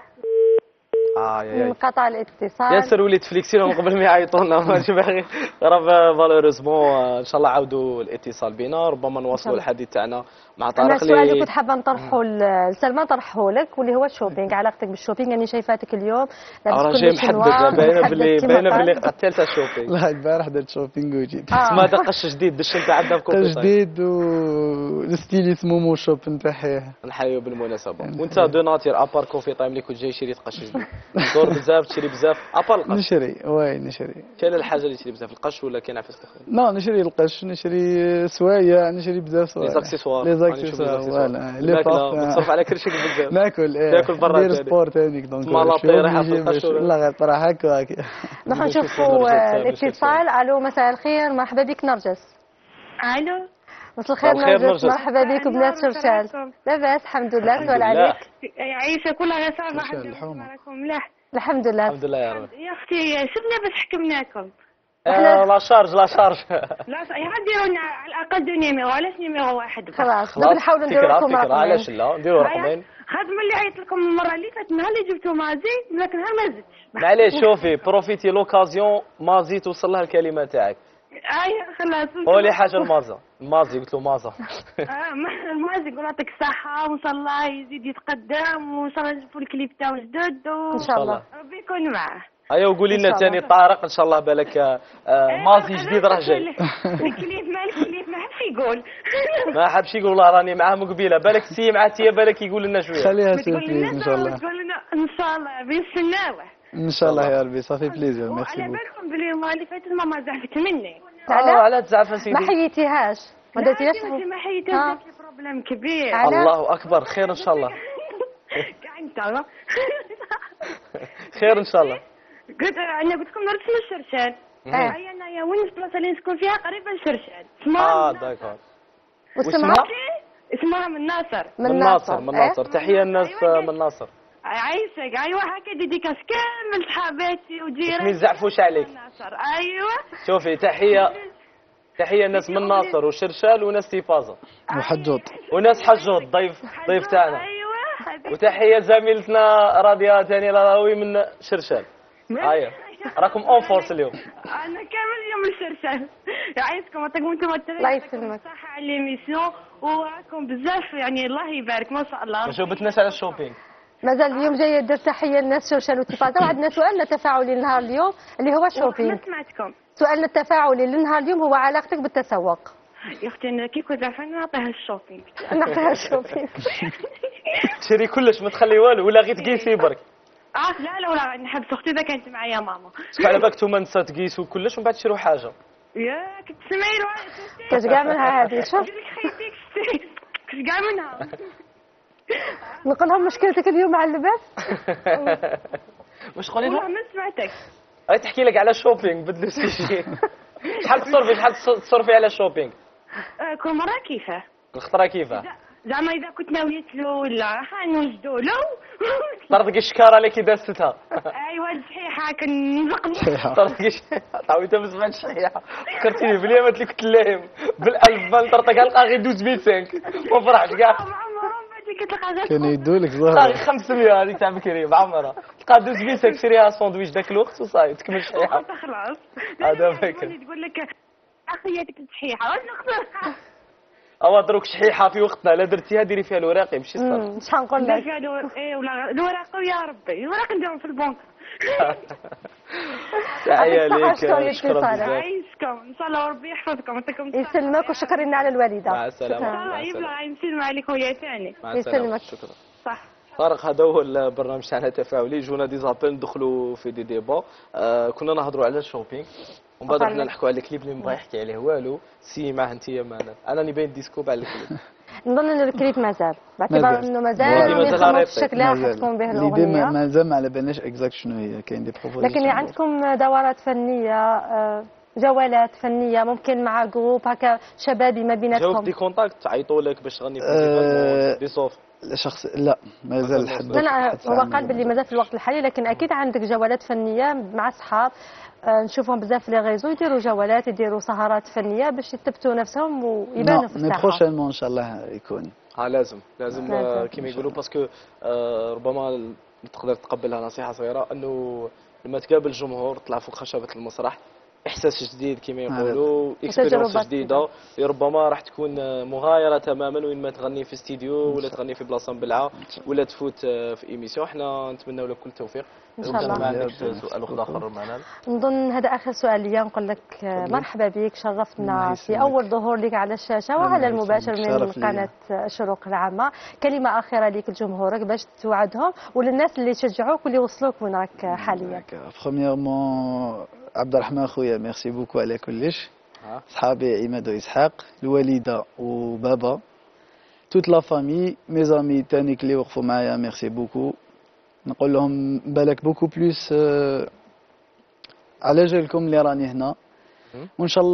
انقطع الاتصال. ياسر وليت فليكسي لهم قبل ما يعيطوا لنا ماشي باغي. راه فالوريزمون ان شاء الله عاودوا الاتصال بينا، ربما نواصلوا الحديث تاعنا مع طارق. السؤال اللي كنت حابه نطرحه لسلمى نطرحه لك، واللي هو الشوبينغ، علاقتك بالشوبينغ. راني شايفاتك اليوم لابس كل شيء نوار، باينه باللي قتلت الشوبينغ. لا البارح درت شوبينغ وجيت. اسمها قش جديد دش انت عندنا في كوفي قش جديد والستيل اسمه مو شوب نتاعي. نحيو بالمناسبه. وانت دو ناتير ابار كوفي تايم اللي كنت جاي شريت قش جديد. دور بزاف تشري بزاف ابار القش. نشري. كاين الحاجه اللي تشري بزاف القش ولا كاين عفاس اخرى؟ لا نشري القش، نشري سوايع، نشري بزاف سوايع. لي زاكسيسوار فوالا لي تصرف على كرشك بزاف. ناكل تاكل برا ندير سبور تانيك دونك مالابي رايحه في القش. لا غير طرح هكا. نروح نشوفوا الاتصال. الو مساء الخير، مرحبا بك نرجس. الو مساء الخير نرجس، مرحبا بك بنات شرشال. لاباس الحمد لله. سؤال عليك. عايشه كلها غير صافا. معكم ملاح الحمد لله. الحمد لله يا رب. يا اختي شفنا بس حكمناكم. لا شارج لا نديروا على الاقل 2 نيميرو، علاش نيميرو واحد خلاص نحاولوا نديروا لكم رقمين. علاش لا نديروا رقمين. خاطر ملي عيطت لكم المره اللي فاتت نهار اللي جبتوا مازي، لكن نهار ما زدتش. معليش شوفي بروفيتي لوكازيون مازي توصل لها الكلمه تاعك. خلاص. قولي حاجه المازي قلت له مازا. المازي يقول يعطيك الصحه وان شاء الله يزيد يتقدم وان شاء الله نشوفوا الكليب تاعو جدد ان شاء الله ربي يكون معاه. ايوا وقولي لنا ثاني طارق ان شاء الله بالك مازي جديد راه جاي. الكليب ما حبش يقول. ما حبش يقول والله راني معاه من قبيله، بالك سي مع تيا بالك يقول لنا شويه. خليها سيربريز ان شاء الله. تقول لنا ان شاء الله بنستناوه ان شاء الله يا ربي. صافي بليزير. ميرسي على بالكم بلي المره اللي فاتت ماما زعفت مني. على تزعف سيدي. ما حييتيهاش ما درتيهاش. ما حييتيهاش بروبليم كبير. الله اكبر خير ان شاء الله. انت خير ان شاء الله. انا قلت لكم نرد في الشرشال. انا وين البلاصه اللي نسكن فيها قريبه للشرشال. داكور. اسمها من ناصر. من ناصر. تحيه الناس من ناصر. عايشك. ايوا هكا ديديكاس كامل صحاباتي وجيراني. ما يزعفوش عليك. ايوا شوفي تحيه الناس من ناصر وشرشال وناس تيفازا وحجوط وناس حجوط ضيف تاعنا. ايوا وتحيه زميلتنا راديا ثاني راوي من شرشال. هيا راكم اون فورس اليوم. انا كامل اليوم الشرشال. يعيشكم يعطيكم انتم الله يسلمك. صحه على ليميسيون وراكم بزاف يعني الله يبارك ما شاء الله. ما جاوبتناش على الشوبينغ. مازال اليوم جايه دير تحيه للناس شرشال وتفاضل. وعندنا سؤالنا تفاعلي لنهار اليوم اللي هو شوبينغ. ما سمعتكم. سؤالنا التفاعلي لنهار اليوم هو علاقتك بالتسوق. يا اختي انا كي كنت عارفه نعطيها الشوبينغ. نعطيها الشوبينغ. تشري كلش ما تخلي والو ولا غير تقيسي برك. لا ولا نحبس اختي اذا كانت معايا ماما. شوف على بالك نتوما نسا تقيسوا كلش ومن بعد تشريو حاجه. ياك تسمعي له كاش كاع منها هذه. شوف كاش كاع منها. نقول لهم مشكلتك اليوم مع اللباس. واش تقولي لهم؟ ما سمعتك. غادي تحكي لك على شوبينغ بدلو شي. شحال تصرفي على الشوبينغ؟ كل مره كيفاه. الخطره كيفاه؟ زعما اذا كنت ناويه له ولا حنوجدوا له. طردك الشكاره اللي كي دازتها. ايوا الصحيحه كنزق طردك عاويتها ما سمعتش صحيحه. فكرتيني باليامات اللي كنت لاهم بالالف بال طردك كنلقى غير 12500 ما فرحش كاع. كانوا يدوا لك تلقى ظهر 500 هذيك تاع بكري بعمرها. تلقى 12500 تشريها ساندويتش ذاك الوقت وصاي تكمل الشحيحه. خلاص هذا فاكر. تقول لك اخياتك الصحيحه واش نخسر. اوا دروك شحيحه في وقتنا لا درتيها ديري فيها الوراقي ماشي صار. شحال نقول لك ايه ولا الوراق يا ربي الوراق نديرهم في البنك. تحيه ليك شكرا عايشكم ان شاء الله وربي يحفظكم ويعطيكم يسلمك وشكرا لنا على الوالده. مع السلامه. ان شاء الله يبلغ يسلم عليك خويا ثاني. يسلمك. شكرا. صح. طارق هذا هو البرنامج تاعنا التفاعلي. جونا دي زابيل ندخلوا في دي ديبا. كنا نهضروا على الشوبينغ ومن بعد رحنا نحكوا على الكليب اللي ما بغا يحكي عليه والو. سي معاه انت يا مانال انا نبين ديسكو على الكليب. نظن ان الكليب مازال باعتبار انه مازال ما الشكل اللي حتكون به الاغنيه. مازال ما على بالناش اكزاكت شنو هي كاين دي بروبوزيشن. لكن عندكم دورات فنيه جولات فنيه ممكن مع جروب هكا شبابي ما بيناتكم. جاوب دي كونتاكت تعيطوا لك باش تغني في بيصوف. شخص لا مازال حد. لا هو قال باللي مازال في الوقت الحالي لكن اكيد عندك جولات فنيه مع اصحاب نشوفهم بزاف في لي ريزو يديروا جولات يديروا سهرات فنيه باش يثبتوا نفسهم ويبانوا في الساحه. بروشينمون ان شاء الله يكون. لازم كيما يقولوا باسكو ربما تقدر تقبلها نصيحه صغيره انه لما تقابل الجمهور طلع فوق خشبه المسرح احساس جديد كما يقولوا اكسبيريونس جديده ربما راح تكون مغايره تماما وين ما تغني في استديو ولا تغني في بلاصه مبلعه ولا تفوت في ايميسيون. احنا نتمنوا لك كل التوفيق ان شاء الله. ما عندك سؤال اخر معنا؟ نظن هذا اخر سؤال ليا. نقول لك مرحبا بك شرفتنا في اول ظهور لك على الشاشه وعلى المباشر من قناه الشروق العامه. كلمه اخيره لك لجمهورك باش توعدهم وللناس اللي يشجعوك واللي وصلوك وين راك حاليا. برومييرمون عبد الرحمن خويا ميرسي بوكو على كلش. صحابي عماد واسحاق الوالده وبابا توت لا فامي مي زامي تانيك اللي وقفوا معايا ميرسي بوكو. نقول لهم بالك بوكو بلوس على جالكم اللي راني هنا وان شاء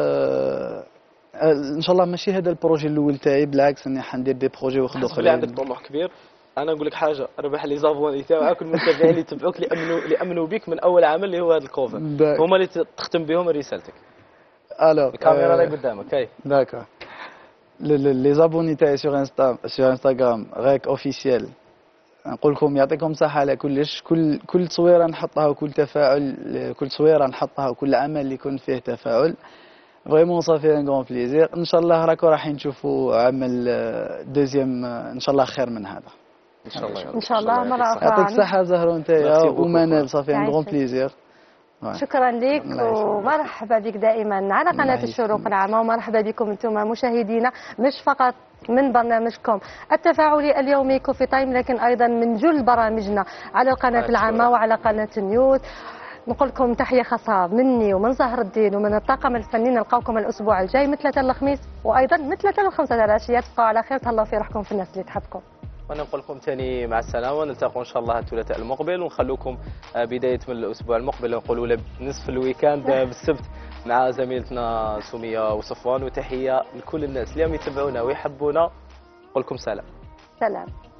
الله ماشي هذا البروجي الاول تاعي بالعكس اني حندير دي بروجي واخد اخرين. عندك طموح كبير. انا نقول لك حاجه ربح لي زافواني تاعك المتابعين اللي يتبعوك اللي امنوا بك من اول عمل اللي هو هذا الكوفر هما اللي تختم بهم رسالتك. الكاميرا راهي قدامك. هاي داكور. لي زابوني تاعي سور انستغرام غاك اوفيسيال نقول لكم يعطيكم صحه على كلش. كل تصويره نحطها وكل تفاعل كل تصويره نحطها وكل عمل اللي يكون فيه تفاعل فريمون صافي ان غون بليزير. ان شاء الله راكم راح نشوفوا عمل دوزيام ان شاء الله خير من هذا ان شاء الله. مره اخرى يعطيك الصحه زهرو نتايا ومنال صافي ان غون بليزير. شكرا لك ومرحبا بك دائما على قناه الشروق العامه ومرحبا بكم انتم مشاهدينا مش فقط من برنامجكم التفاعلي اليومي كوفي تايم لكن ايضا من جل برامجنا على القناه العامه وعلى قناه النيوز. نقول لكم تحيه خاصه مني ومن زهر الدين ومن الطاقم الفني. نلقاكم الاسبوع الجاي مثل الخميس وايضا مثل الخمسة العشيه. تبقوا على خير تهلاو في روحكم في الناس اللي تحبكم. وانا نقول لكم ثاني مع السلامه نلتقوا ان شاء الله الثلاثاء المقبل ونخلوكم بدايه من الاسبوع المقبل نقولوا له نصف الويكاند بالسبت مع زميلتنا سميه وصفوان. وتحيه لكل الناس اللي يتبعونا ويحبونا. نقول لكم سلام.